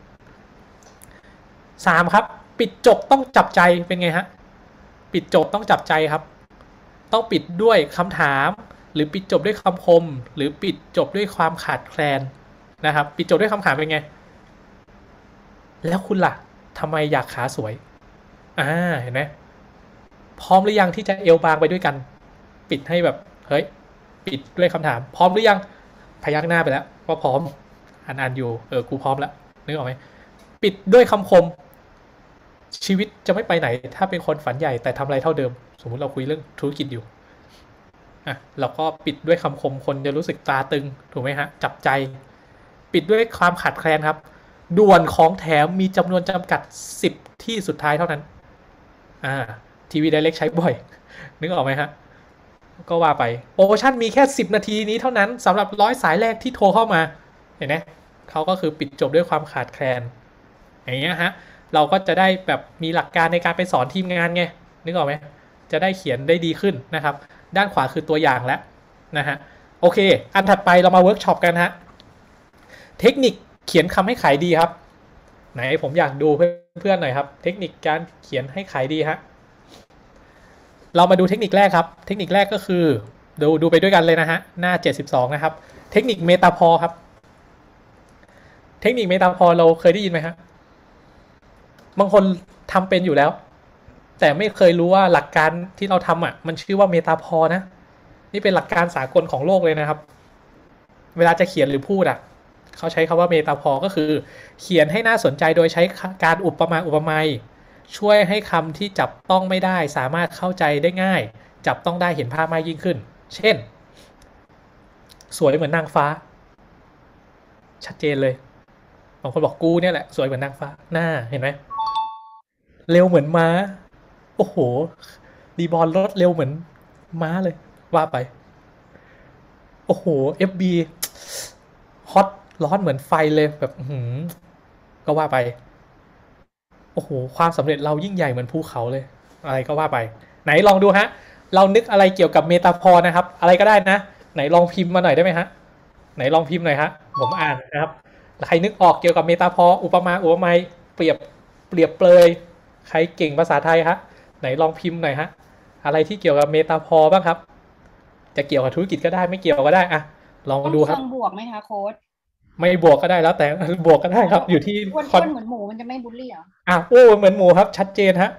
3ครับปิดจบต้องจับใจเป็นไงฮะปิดจบต้องจับใจครับต้องปิดด้วยคำถามหรือปิดจบด้วยคำคมหรือปิดจบด้วยความขาดแคลนนะครับปิดจบด้วยคำถามเป็นไงแล้วคุณล่ะทำไมอยากขาสวยเห็นไหมพร้อมหรือยังที่จะเอวบางไปด้วยกันปิดให้แบบเฮ้ยปิดด้วยคำถามพร้อมหรือยังพยักหน้าไปแล้วว่าพร้อมอ่านอยู่กูพร้อมแล้วนึกออกไหมปิดด้วยคำคมชีวิตจะไม่ไปไหนถ้าเป็นคนฝันใหญ่แต่ทำอะไรเท่าเดิมสมมุติเราคุยเรื่องธุรกิจอยู่เราก็ปิดด้วยคำคมคนจะรู้สึกตาตึงถูกไหมฮะจับใจปิดด้วยความขาดแคลนครับด่วนของแถมมีจำนวนจำกัด10ที่สุดท้ายเท่านั้นทีวีไดเรกใช้บ่อยนึกออกไหมฮะก็ว่าไปโปรโมชั่นมีแค่10นาทีนี้เท่านั้นสำหรับ100สายแรกที่โทรเข้ามาเห็นไหมเขาก็คือปิดจบด้วยความขาดแคลนอย่างเงี้ยฮะเราก็จะได้แบบมีหลักการในการไปสอนทีมงานไงนึกออกไหมจะได้เขียนได้ดีขึ้นนะครับด้านขวาคือตัวอย่างแล้วนะฮะโอเคอันถัดไปเรามาเวิร์กช็อปกันฮะเทคนิคเขียนคำให้ขายดีครับไหนผมอยากดูเพื่อนๆหน่อยครับเทคนิคการเขียนให้ขายดีฮะเรามาดูเทคนิคแรกครับเทคนิคแรกก็คือดูไปด้วยกันเลยนะฮะหน้า72นะครับเทคนิคเมตาพอครับเทคนิคเมตาพอเราเคยได้ยินไหมฮะบางคนทำเป็นอยู่แล้วแต่ไม่เคยรู้ว่าหลักการที่เราทำมันชื่อว่าเมตาพอนะนี่เป็นหลักการสากลของโลกเลยนะครับเวลาจะเขียนหรือพูดเขาใช้คำว่าเมตาพอก็คือเขียนให้น่าสนใจโดยใช้การอุปมาอุปไมยช่วยให้คำที่จับต้องไม่ได้สามารถเข้าใจได้ง่ายจับต้องได้เห็นภาพมากยิ่งขึ้นเช่นสวยเหมือนนางฟ้าชัดเจนเลยบางคนบอกกูเนี่ยแหละสวยเหมือนนางฟ้าหน้าเห็นไหมเร็วเหมือนม้าโอ้โหรีบอลรถเร็วเหมือนม้าเลยว่าไปโอ้โห FB ฮอตร้อนเหมือนไฟเลยแบบก็ว่าไปโอ้โหความสำเร็จเรายิ่งใหญ่เหมือนภูเขาเลยอะไรก็ว่าไปไหนลองดูฮะเรานึกอะไรเกี่ยวกับเมตาพอนะครับอะไรก็ได้นะไหนลองพิมพ์มาหน่อยได้ไหมฮะไหนลองพิมพ์หน่อยฮะผมอ่านนะครับใครนึกออกเกี่ยวกับเมตาพออุปมาอุปไมยเปรียบเปรยใครเก่งภาษาไทยฮะไหนลองพิมพ์หน่อยฮะอะไรที่เกี่ยวกับเมตาพอบ้างครับจะเกี่ยวกับธุรกิจก็ได้ไม่เกี่ยวก็ได้ลองดูครับต้องบวกไหมคะโค้ชไม่บวกก็ได้แล้วแต่บวกก็ได้ครับอยู่ที่คนเหมือนหมูมันจะไม่บูลลี่เหรอเหมือนหมูครับชัดเจนฮะ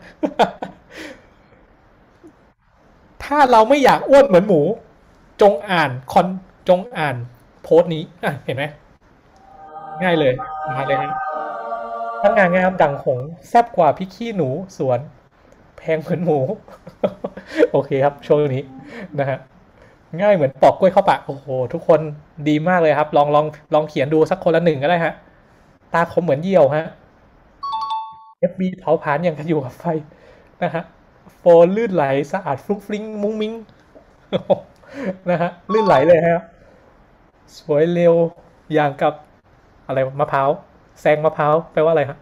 ถ้าเราไม่อยากอ้วนเหมือนหมูจงอ่านโพสต์นี้เห็นไหมง่ายเลยมาเลยฮะทั้งงานงามดั่งหงแซ่บกว่าพริกขี้หนูสวนแพงเหมือนหมู โอเคครับช่วงนี้นะฮะง่ายเหมือนปอกกล้วยเข้าปากโอ้โหทุกคนดีมากเลยครับลองเขียนดูสักคนละ1ก็ได้ฮะตาคมเหมือนเหยี่ยวฮะ FB เผาผลาญอย่างกันอยู่กับไฟนะฮะโฟลลื่นไหลสะอาดฟลุ้งฟลิ้งมุ้งมิ้งนะฮะลื่นไหลเลยฮะสวยเร็วอย่างกับอะไรมะพร้าวแซงมะพร้าวแปลว่าอะไรครับ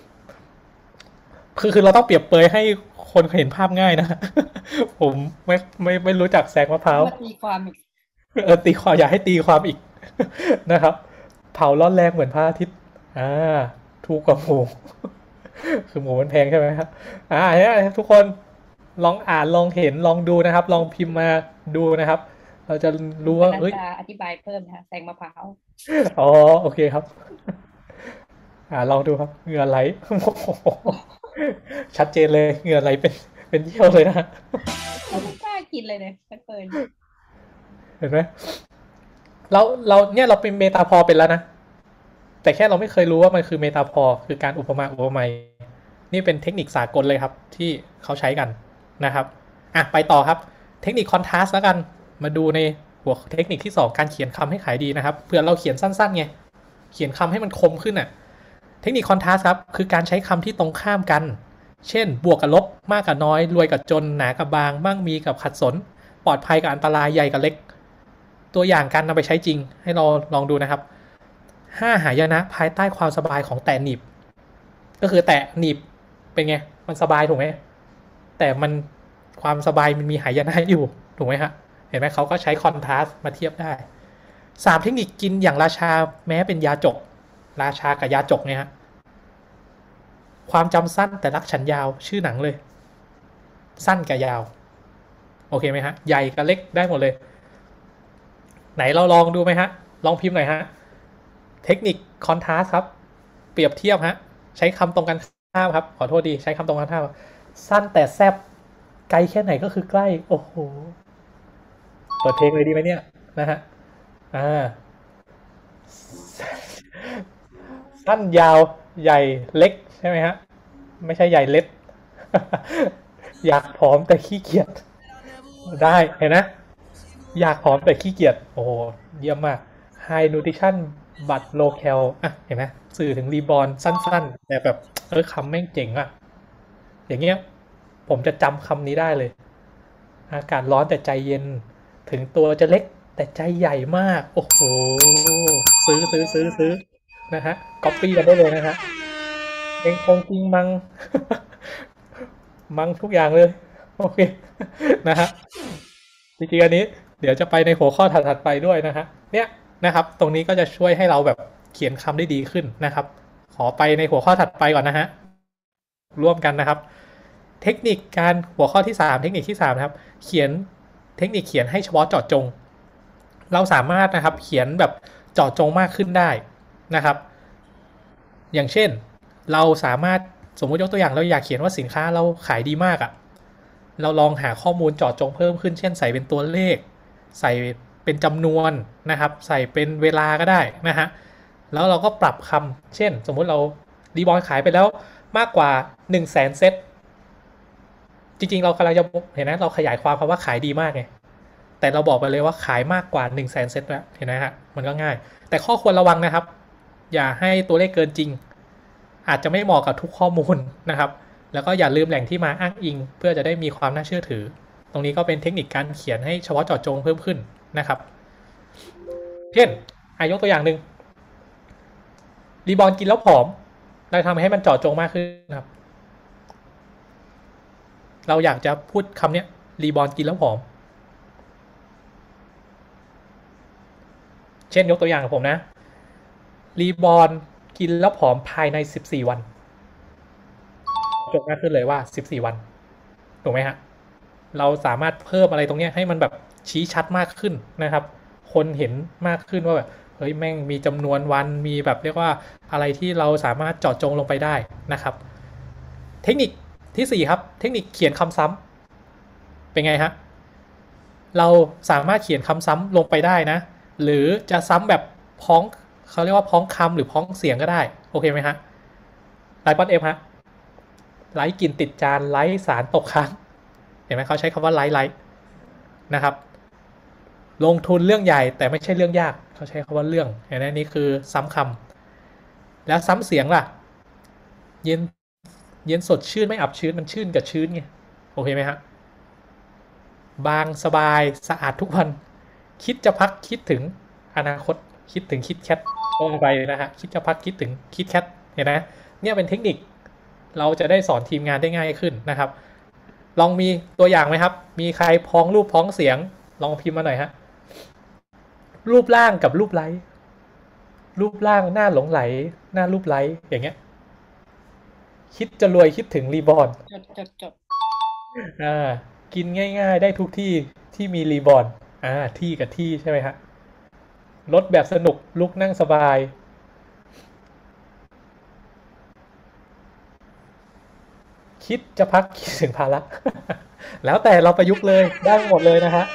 คือเราต้องเปรียบเปรยให้คนเห็นภาพง่ายนะ ผมไม่รู้จักแซงมะพร้าวมาตีความอีกตีความอย่าให้ตีความอีก นะครับเผาร้อนแรงเหมือนพระอาทิตย์ถูกกว่าหมู คือหมูมันแพงใช่ไหมครับเนี่ยทุกคนลองอ่านลองเห็นลองดูนะครับ ลองพิมพ์มาดูนะครับ เราจะรู้ว่าเอ้ยอธิบายเพิ่มนะคะแซงมะพร้าวอ๋อโอเคครับ ลองดูครับเหงื่อไหล ชัดเจนเลยเหงื่อไหลเป็นเยี่ยวเลยนะไม่กล้ากินเลยเนี่ยเปิดเห็นไหมเราเนี่ยเราเป็นเมตาพอเป็นแล้วนะแต่แค่เราไม่เคยรู้ว่ามันคือเมตาพอคือการอุปมาอุปไมยนี่เป็นเทคนิคสากลเลยครับที่เขาใช้กันนะครับไปต่อครับเทคนิคคอนทราสต์แล้วกันมาดูในหัวเทคนิคที่2การเขียนคำให้ขายดีนะครับเผื่อเราเขียนสั้นๆไงเขียนคำให้มันคมขึ้นเทคนิคคอนทราสต์ครับคือการใช้คำที่ตรงข้ามกันเช่นบวกกับลบมากกับน้อยรวยกับจนหนากับบางมั่งมีกับขัดสนปลอดภัยกับอันตรายใหญ่กับเล็กตัวอย่างการนำไปใช้จริงให้เราลองดูนะครับ5หายนะภายใต้ความสบายของแตะหนีบก็คือแตะหนีบเป็นไงมันสบายถูกไหมแต่มันความสบายมันมีหายนะอยู่ถูกไหมฮะเห็นไหมเขาก็ใช้คอนทราสต์มาเทียบได้3เทคนิคกินอย่างราชาแม้เป็นยาจกราชากับยาจกเนี่ยฮะความจำสั้นแต่รักฉันยาวชื่อหนังเลยสั้นกับยาวโอเคไหมฮะใหญ่กับเล็กได้หมดเลยไหนเราลองดูไหมฮะลองพิมพ์หน่อยฮะเทคนิคคอนทราสต์ครับเปรียบเทียบฮะใช้คำตรงกันข้ามครับขอโทษดีใช้คำตรงกันข้ามสั้นแต่แซบไกลแค่ไหนก็คือใกล้โอ้โหเปิดเพลงเลยดีไหมเนี่ยนะฮะสั้นยาวใหญ่เล็กใช่ไหมฮะไม่ใช่ใหญ่เล็ก อยากผอมแต่ขี้เกียจได้เห็นนะอยากผอมแต่ขี้เกียจโอ้โหเยี่ยมมาก High Nutrition but Low Cal เห็นไหมสื่อถึงรีบอร์นสั้นๆแต่แบบคำแม่งเจ๋งอย่างเงี้ยผมจะจำคำนี้ได้เลยอากาศร้อนแต่ใจเย็นถึงตัวจะเล็กแต่ใจใหญ่มากโอ้โหซื้อนะฮะก๊อปปี้กันได้เลยนะฮะเองคงจริงมัง มังทุกอย่างเลยโอเคนะฮะจริงๆอันนี้เดี๋ยวจะไปในหัวข้อถัดๆไปด้วยนะฮะเนี่ยนะครับตรงนี้ก็จะช่วยให้เราแบบเขียนคำได้ดีขึ้นนะครับขอไปในหัวข้อถัดไปก่อนนะฮะร่วมกันนะครับเทคนิคการหัวข้อที่3เทคนิคที่3นะครับเขียนเทคนิคเขียนให้เฉพาะเจาะจงเราสามารถนะครับเขียนแบบเจาะจงมากขึ้นได้นะครับอย่างเช่นเราสามารถสมมุติยกตัวอย่างเราอยากเขียนว่าสินค้าเราขายดีมากเราลองหาข้อมูลเจาะจงเพิ่มขึ้นเช่นใส่เป็นตัวเลขใส่เป็นจำนวนนะครับใส่เป็นเวลาก็ได้นะฮะแล้วเราก็ปรับคำเช่นสมมุติเรารีบอลขายไปแล้วมากกว่า 100,000 เซตจริงๆเรากำลังจะเห็นไหมเราขยายความคำว่าขายดีมากไงแต่เราบอกไปเลยว่าขายมากกว่า 100,000 เซตแล้วเห็นไหมฮะมันก็ง่ายแต่ข้อควรระวังนะครับอย่าให้ตัวเลขเกินจริงอาจจะไม่เหมาะกับทุกข้อมูลนะครับแล้วก็อย่าลืมแหล่งที่มาอ้างอิงเพื่อจะได้มีความน่าเชื่อถือตรงนี้ก็เป็นเทคนิคการเขียนให้เฉพาะเจาะจงเพิ่มขึ้นนะครับเช่นยกตัวอย่างหนึ่งรีบอลกินแล้วผอมเราทำให้มันเจาะจงมากขึ้นครับเราอยากจะพูดคำนี้รีบอลกินแล้วผอมเช่นยกตัวอย่างของผมนะรีบอลกินแล้วผอมภายใน14 วันจบมากขึ้นเลยว่า14 วันถูกไหมฮะเราสามารถเพิ่มอะไรตรงนี้ให้มันแบบชี้ชัดมากขึ้นนะครับคนเห็นมากขึ้นว่าแบบเฮ้ยแม่งมีจำนวนวันมีแบบเรียกว่าอะไรที่เราสามารถเจาะจงลงไปได้นะครับเทคนิคที่4ครับเทคนิคเขียนคำซ้ำเป็นไงฮะเราสามารถเขียนคำซ้ำลงไปได้นะหรือจะซ้ำแบบพ้องเขาเรียกว่าพ้องคำหรือพ้องเสียงก็ได้โอเคไหมฮะไลฟ์บอทเอฟฮะไลฟ์กลิ่นติดจานไลฟ์สารตกค้างเห็นไหมเขาใช้คำว่าไลฟ์นะครับลงทุนเรื่องใหญ่แต่ไม่ใช่เรื่องยากเขาใช้คำว่าเรื่องเห็นไหมนี่คือซ้ำคำแล้วซ้ำเสียงล่ะเย็นสดชื่นไม่อับชื้นมันชื่นกับชื้นไงโอเคไหมฮะบางสบายสะอาดทุกวันคิดจะพักคิดถึงอนาคตคิดถึงคิดแคทก็ไปนะฮะคิดจะพักคิดถึงคิดแคทเห็นไหมเนี่ยเป็นเทคนิคเราจะได้สอนทีมงานได้ง่ายขึ้นนะครับลองมีตัวอย่างไหมครับมีใครพ้องรูปพ้องเสียงลองพิมพ์มาหน่อยฮะรูปร่างกับรูปไลท์รูปร่างหน้าหลงไหลหน้ารูปไลท์อย่างเงี้ยคิดจะรวยคิดถึงรีบอร์นจดกินง่ายๆได้ทุกที่ที่มีรีบอร์นที่กับที่ใช่ไหมฮะรถแบบสนุกลุกนั่งสบายคิดจะพักคิดถึงภาระ แล้วแต่เราประยุกต์เลยได้หมดเลยนะฮะ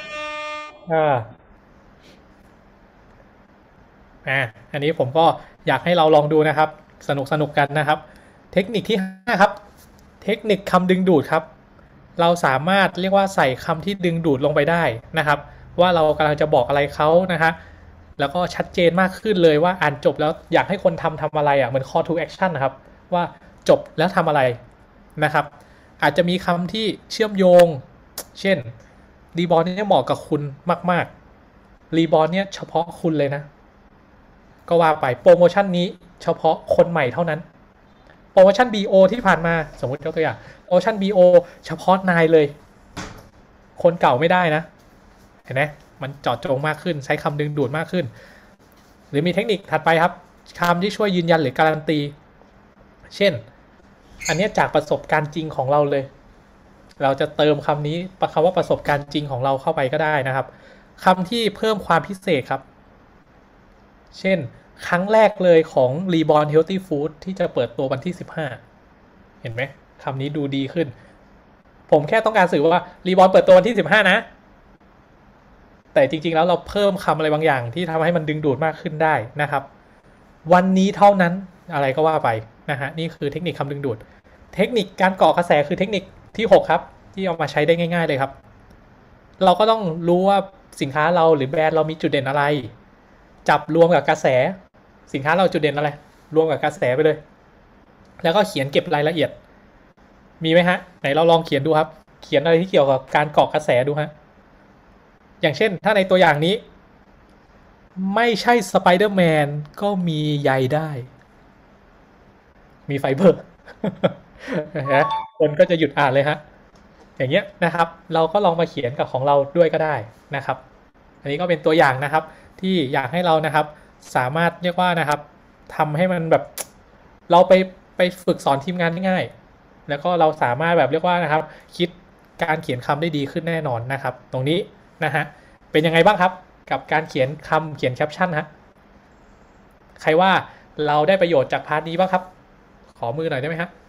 อันนี้ผมก็อยากให้เราลองดูนะครับสนุกกันนะครับเทคนิคที่5ครับเทคนิคคำดึงดูดครับเราสามารถเรียกว่าใส่คำที่ดึงดูดลงไปได้นะครับว่าเรากำลังจะบอกอะไรเขานะฮะแล้วก็ชัดเจนมากขึ้นเลยว่าอ่านจบแล้วอยากให้คนทำอะไรเหมือน call to action นะครับว่าจบแล้วทำอะไรนะครับอาจจะมีคำที่เชื่อมโยงเช่นรีบอร์นเนี่ยเหมาะกับคุณมากๆรีบอร์นเนี่ยเฉพาะคุณเลยนะก็ว่าไปโปรโมชั่นนี้เฉพาะคนใหม่เท่านั้นโปรโมชั่น BO ที่ผ่านมาสมมติยกตัวอย่างโปรโมชั่น BO เฉพาะนายเลยคนเก่าไม่ได้นะเห็นไหมมันเจาะจงมากขึ้นใช้คำดึงดูดมากขึ้นหรือมีเทคนิคถัดไปครับคำที่ช่วยยืนยันหรือการันตีเช่นอันนี้จากประสบการณ์จริงของเราเลยเราจะเติมคำนี้คำว่าประสบการณ์จริงของเราเข้าไปก็ได้นะครับคำที่เพิ่มความพิเศษครับเช่นครั้งแรกเลยของ Reborn Healthy Food ที่จะเปิดตัววันที่15เห็นไหมคำนี้ดูดีขึ้นผมแค่ต้องการสื่อว่า Reborn เปิดตัววันที่15นะแต่จริงๆแล้วเราเพิ่มคำอะไรบางอย่างที่ทำให้มันดึงดูดมากขึ้นได้นะครับวันนี้เท่านั้นอะไรก็ว่าไปนะฮะนี่คือเทคนิคคำดึงดูดเทคนิคการเกาะกระแสคือเทคนิคที่6ครับที่เอามาใช้ได้ง่ายๆเลยครับเราก็ต้องรู้ว่าสินค้าเราหรือแบรนด์เรามีจุดเด่นอะไรจับรวมกับกระแสสินค้าเราจุดเด่นอะไรรวมกับกระแสไปเลยแล้วก็เขียนเก็บรายละเอียดมีไหมฮะไหนเราลองเขียนดูครับเขียนอะไรที่เกี่ยวกับการเกาะกระแสดูฮะอย่างเช่นถ้าในตัวอย่างนี้ไม่ใช่สไปเดอร์แมนก็มีใยได้มีไฟเบอร์คนก็จะหยุดอ่านเลยฮะอย่างเงี้ยนะครับเราก็ลองมาเขียนกับของเราด้วยก็ได้นะครับอันนี้ก็เป็นตัวอย่างนะครับที่อยากให้เรานะครับสามารถเรียกว่านะครับทำให้มันแบบเราไปฝึกสอนทีมงานง่ายๆแล้วก็เราสามารถแบบเรียกว่านะครับคิดการเขียนคำได้ดีขึ้นแน่นอนนะครับตรงนี้นะฮะเป็นยังไงบ้างครับกับการเขียนคำเขียนแคปชั่นฮะใครว่าเราได้ประโยชน์จากพาร์ทนี้บ้างครับขอมือหน่อยได้ไหมฮะ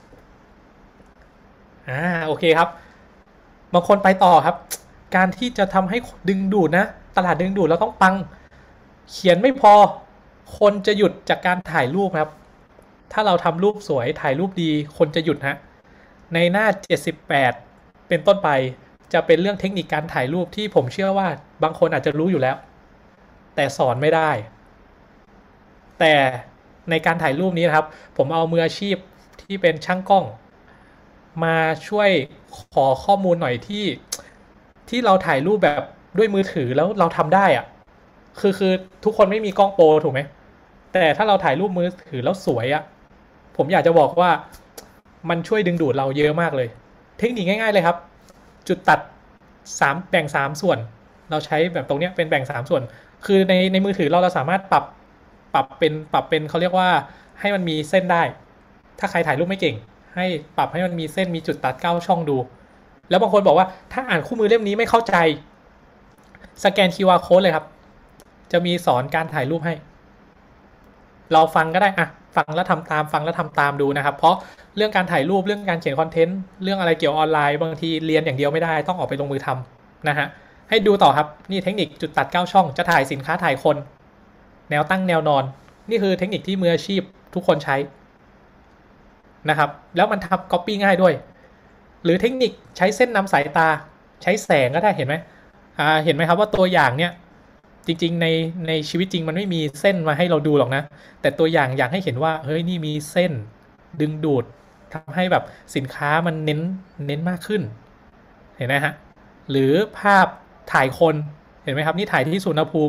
โอเคครับบางคนไปต่อครับการที่จะทำให้ดึงดูดนะตลาดดึงดูดเราต้องปังเขียนไม่พอคนจะหยุดจากการถ่ายรูปครับถ้าเราทำรูปสวยถ่ายรูปดีคนจะหยุดฮะในหน้า78เป็นต้นไปจะเป็นเรื่องเทคนิคการถ่ายรูปที่ผมเชื่อว่าบางคนอาจจะรู้อยู่แล้วแต่สอนไม่ได้แต่ในการถ่ายรูปนี้นะครับผมเอามืออาชีพที่เป็นช่างกล้องมาช่วยขอข้อมูลหน่อยที่เราถ่ายรูปแบบด้วยมือถือแล้วเราทำได้อะคือทุกคนไม่มีกล้องโปรถูกไหมแต่ถ้าเราถ่ายรูปมือถือแล้วสวยอะผมอยากจะบอกว่ามันช่วยดึงดูดเราเยอะมากเลยเทคนิคง่ายๆเลยครับจุดตัดแบ่ง3ส่วนเราใช้แบบตรงนี้เป็นแบ่ง3ส่วนคือในมือถือเราสามารถปรับเป็นเขาเรียกว่าให้มันมีเส้นได้ถ้าใครถ่ายรูปไม่เก่งให้ปรับให้มันมีเส้นมีจุดตัด9ช่องดูแล้วบางคนบอกว่าถ้าอ่านคู่มือเล่มนี้ไม่เข้าใจสแกน QR code เลยครับจะมีสอนการถ่ายรูปให้เราฟังก็ได้ฟังแล้วทำตามดูนะครับเพราะเรื่องการถ่ายรูปเรื่องการเขียนคอนเทนต์เรื่องอะไรเกี่ยวออนไลน์บางทีเรียนอย่างเดียวไม่ได้ต้องออกไปลงมือทำนะฮะให้ดูต่อครับนี่เทคนิคจุดตัด9ช่องจะถ่ายสินค้าถ่ายคนแนวตั้งแนวนอนนี่คือเทคนิคที่มืออาชีพทุกคนใช้นะครับแล้วมันทำ copy ง่ายด้วยหรือเทคนิคใช้เส้นนำสายตาใช้แสงก็ได้เห็นไหมเห็นไหมครับว่าตัวอย่างเนี้ยจริงๆในชีวิตจริงมันไม่มีเส้นมาให้เราดูหรอกนะแต่ตัวอย่างอยากให้เห็นว่าเฮ้ยนี่มีเส้นดึงดูดทำให้แบบสินค้ามันเน้นมากขึ้นเห็นไหมฮะหรือภาพถ่ายคนเห็นไหมครับนี่ถ่ายที่สุวรรณภูมิ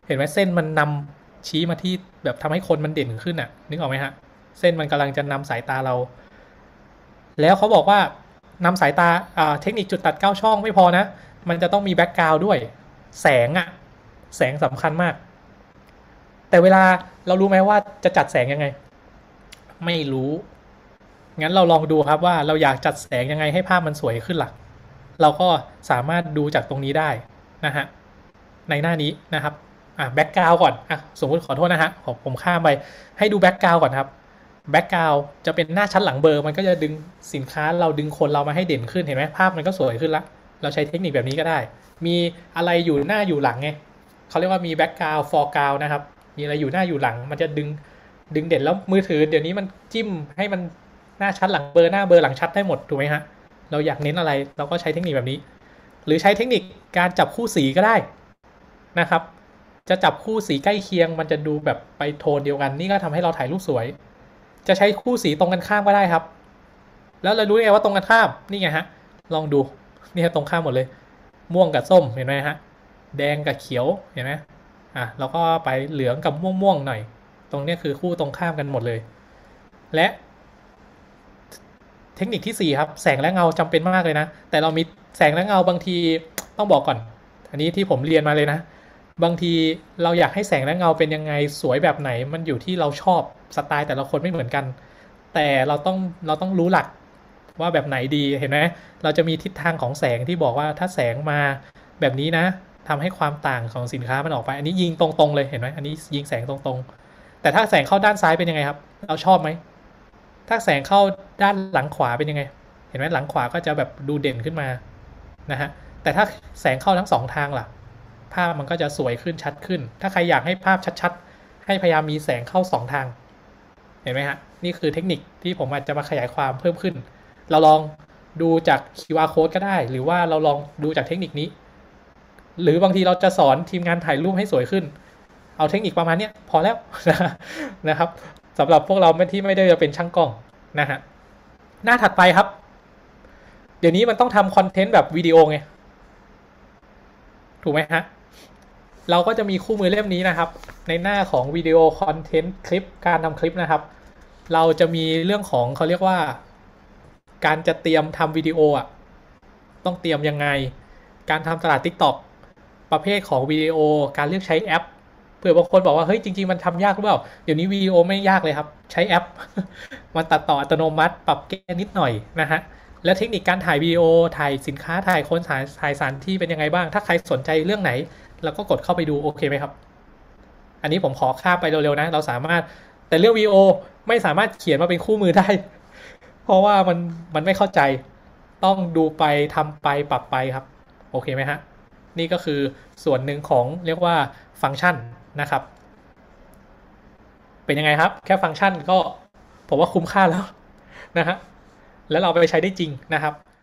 เห็นไหมเส้นมันนำชี้มาที่แบบทำให้คนมันเด่นขึ้นอ่ะนึกออกไหมฮะเส้นมันกำลังจะนำสายตาเรา แล้วเขาบอกว่านำสายตาเทคนิคจุดตัด9ช่องไม่พอนะมันจะต้องมีแบ็กกราวด์ด้วยแสงอะแสงสำคัญมากแต่เวลาเรารู้ไหมว่าจะจัดแสงยังไงไม่รู้งั้นเราลองดูครับว่าเราอยากจัดแสงยังไงให้ภาพมันสวยขึ้นล่ะเราก็สามารถดูจากตรงนี้ได้นะฮะในหน้านี้นะครับแบ็กกราวด์ก่อนสมมติขอโทษนะฮะผมข้ามไปให้ดูแบ็กกราวด์ก่อนครับแบ็กกราวด์จะเป็นหน้าชั้นหลังเบอร์มันก็จะดึงสินค้าเราดึงคนเรามาให้เด่นขึ้นเห็นไหมภาพมันก็สวยขึ้นละเราใช้เทคนิคแบบนี้ก็ได้มีอะไรอยู่หน้าอยู่หลังไงเขาเรียกว่ามีแบ็กกราวด์ฟอร์กราวด์นะครับมีอะไรอยู่หน้าอยู่หลังมันจะดึงเด่นแล้วมือถือเดี๋ยวนี้มันจิ้มให้มันหน้าชัดหลังเบอร์หน้าเบอร์หลังชัดได้หมดถูกไหมฮะเราอยากเน้นอะไรเราก็ใช้เทคนิคแบบนี้หรือใช้เทคนิคการจับคู่สีก็ได้นะครับจะจับคู่สีใกล้เคียงมันจะดูแบบไปโทนเดียวกันนี่ก็ทำให้เราถ่ายรูปสวยจะใช้คู่สีตรงกันข้ามก็ได้ครับแล้วเรารู้ไงว่าตรงกันข้ามนี่ไงฮะลองดูนี่ตรงข้ามหมดเลยม่วงกับส้มเห็นไหมฮะแดงกับเขียวเห็นไหมแล้วก็ไปเหลืองกับม่วงหน่อยตรงนี้คือคู่ตรงข้ามกันหมดเลยและเทคนิคที่4ครับแสงและเงาจำเป็นมากเลยนะแต่เรามีแสงและเงาบางทีต้องบอกก่อนอันนี้ที่ผมเรียนมาเลยนะบางทีเราอยากให้แสงและเงาเป็นยังไงสวยแบบไหนมันอยู่ที่เราชอบสไตล์แต่ละคนไม่เหมือนกันแต่เราต้องรู้หลักว่าแบบไหนดีเห็นไหมเราจะมีทิศทางของแสงที่บอกว่าถ้าแสงมาแบบนี้นะทำให้ความต่างของสินค้ามันออกไปอันนี้ยิงตรงๆเลยเห็นไหมอันนี้ยิงแสงตรงๆแต่ถ้าแสงเข้าด้านซ้ายเป็นยังไงครับเราชอบไหมถ้าแสงเข้าด้านหลังขวาเป็นยังไงเห็นไหมหลังขวาก็จะแบบดูเด่นขึ้นมานะฮะแต่ถ้าแสงเข้าทั้ง2ทางล่ะภาพมันก็จะสวยขึ้นชัดขึ้นถ้าใครอยากให้ภาพชัดๆให้พยายามมีแสงเข้า2ทางเห็นไหมฮะนี่คือเทคนิคที่ผมอาจจะมาขยายความเพิ่มขึ้นเราลองดูจาก QR code ก็ได้หรือว่าเราลองดูจากเทคนิคนี้หรือบางทีเราจะสอนทีมงานถ่ายรูปให้สวยขึ้นเอาเทคนิคประมาณนี้พอแล้วนะครับสำหรับพวกเราที่ไม่ได้จะเป็นช่างกล้องนะฮะหน้าถัดไปครับเดี๋ยวนี้มันต้องทำคอนเทนต์แบบวิดีโอไงถูกไหมฮะเราก็จะมีคู่มือเล่มนี้นะครับในหน้าของวิดีโอคอนเทนต์คลิปการทำคลิปนะครับเราจะมีเรื่องของเขาเรียกว่าการจะเตรียมทำวิดีโอต้องเตรียมยังไงการทำตลาด TikTok ประเภทของวิดีโอการเลือกใช้แอปเผื่อบางคนบอกว่าเฮ้ยจริงๆมันทำยากหรือเปล่าเดี๋ยวนี้วิดีโอไม่ยากเลยครับใช้แอป มันตัดต่ออัตโนมัติปรับแก้นิดหน่อยนะฮะแล้วเทคนิคการถ่ายวิดีโอถ่ายสินค้าถ่ายคนถ่ายสถานที่เป็นยังไงบ้างถ้าใครสนใจเรื่องไหนเราก็กดเข้าไปดูโอเคไหมครับอันนี้ผมขอข้ามไปเร็วๆนะเราสามารถแต่เรื่องวิดีโอไม่สามารถเขียนมาเป็นคู่มือได้เพราะว่ามันไม่เข้าใจต้องดูไปทำไปปรับไปครับโอเคไหมฮะนี่ก็คือส่วนหนึ่งของเรียกว่าฟังก์ชันนะครับเป็นยังไงครับแค่ฟังก์ชันก็ผมว่าคุ้มค่าแล้วนะฮะแล้วเราไปใช้ได้จริงนะครับ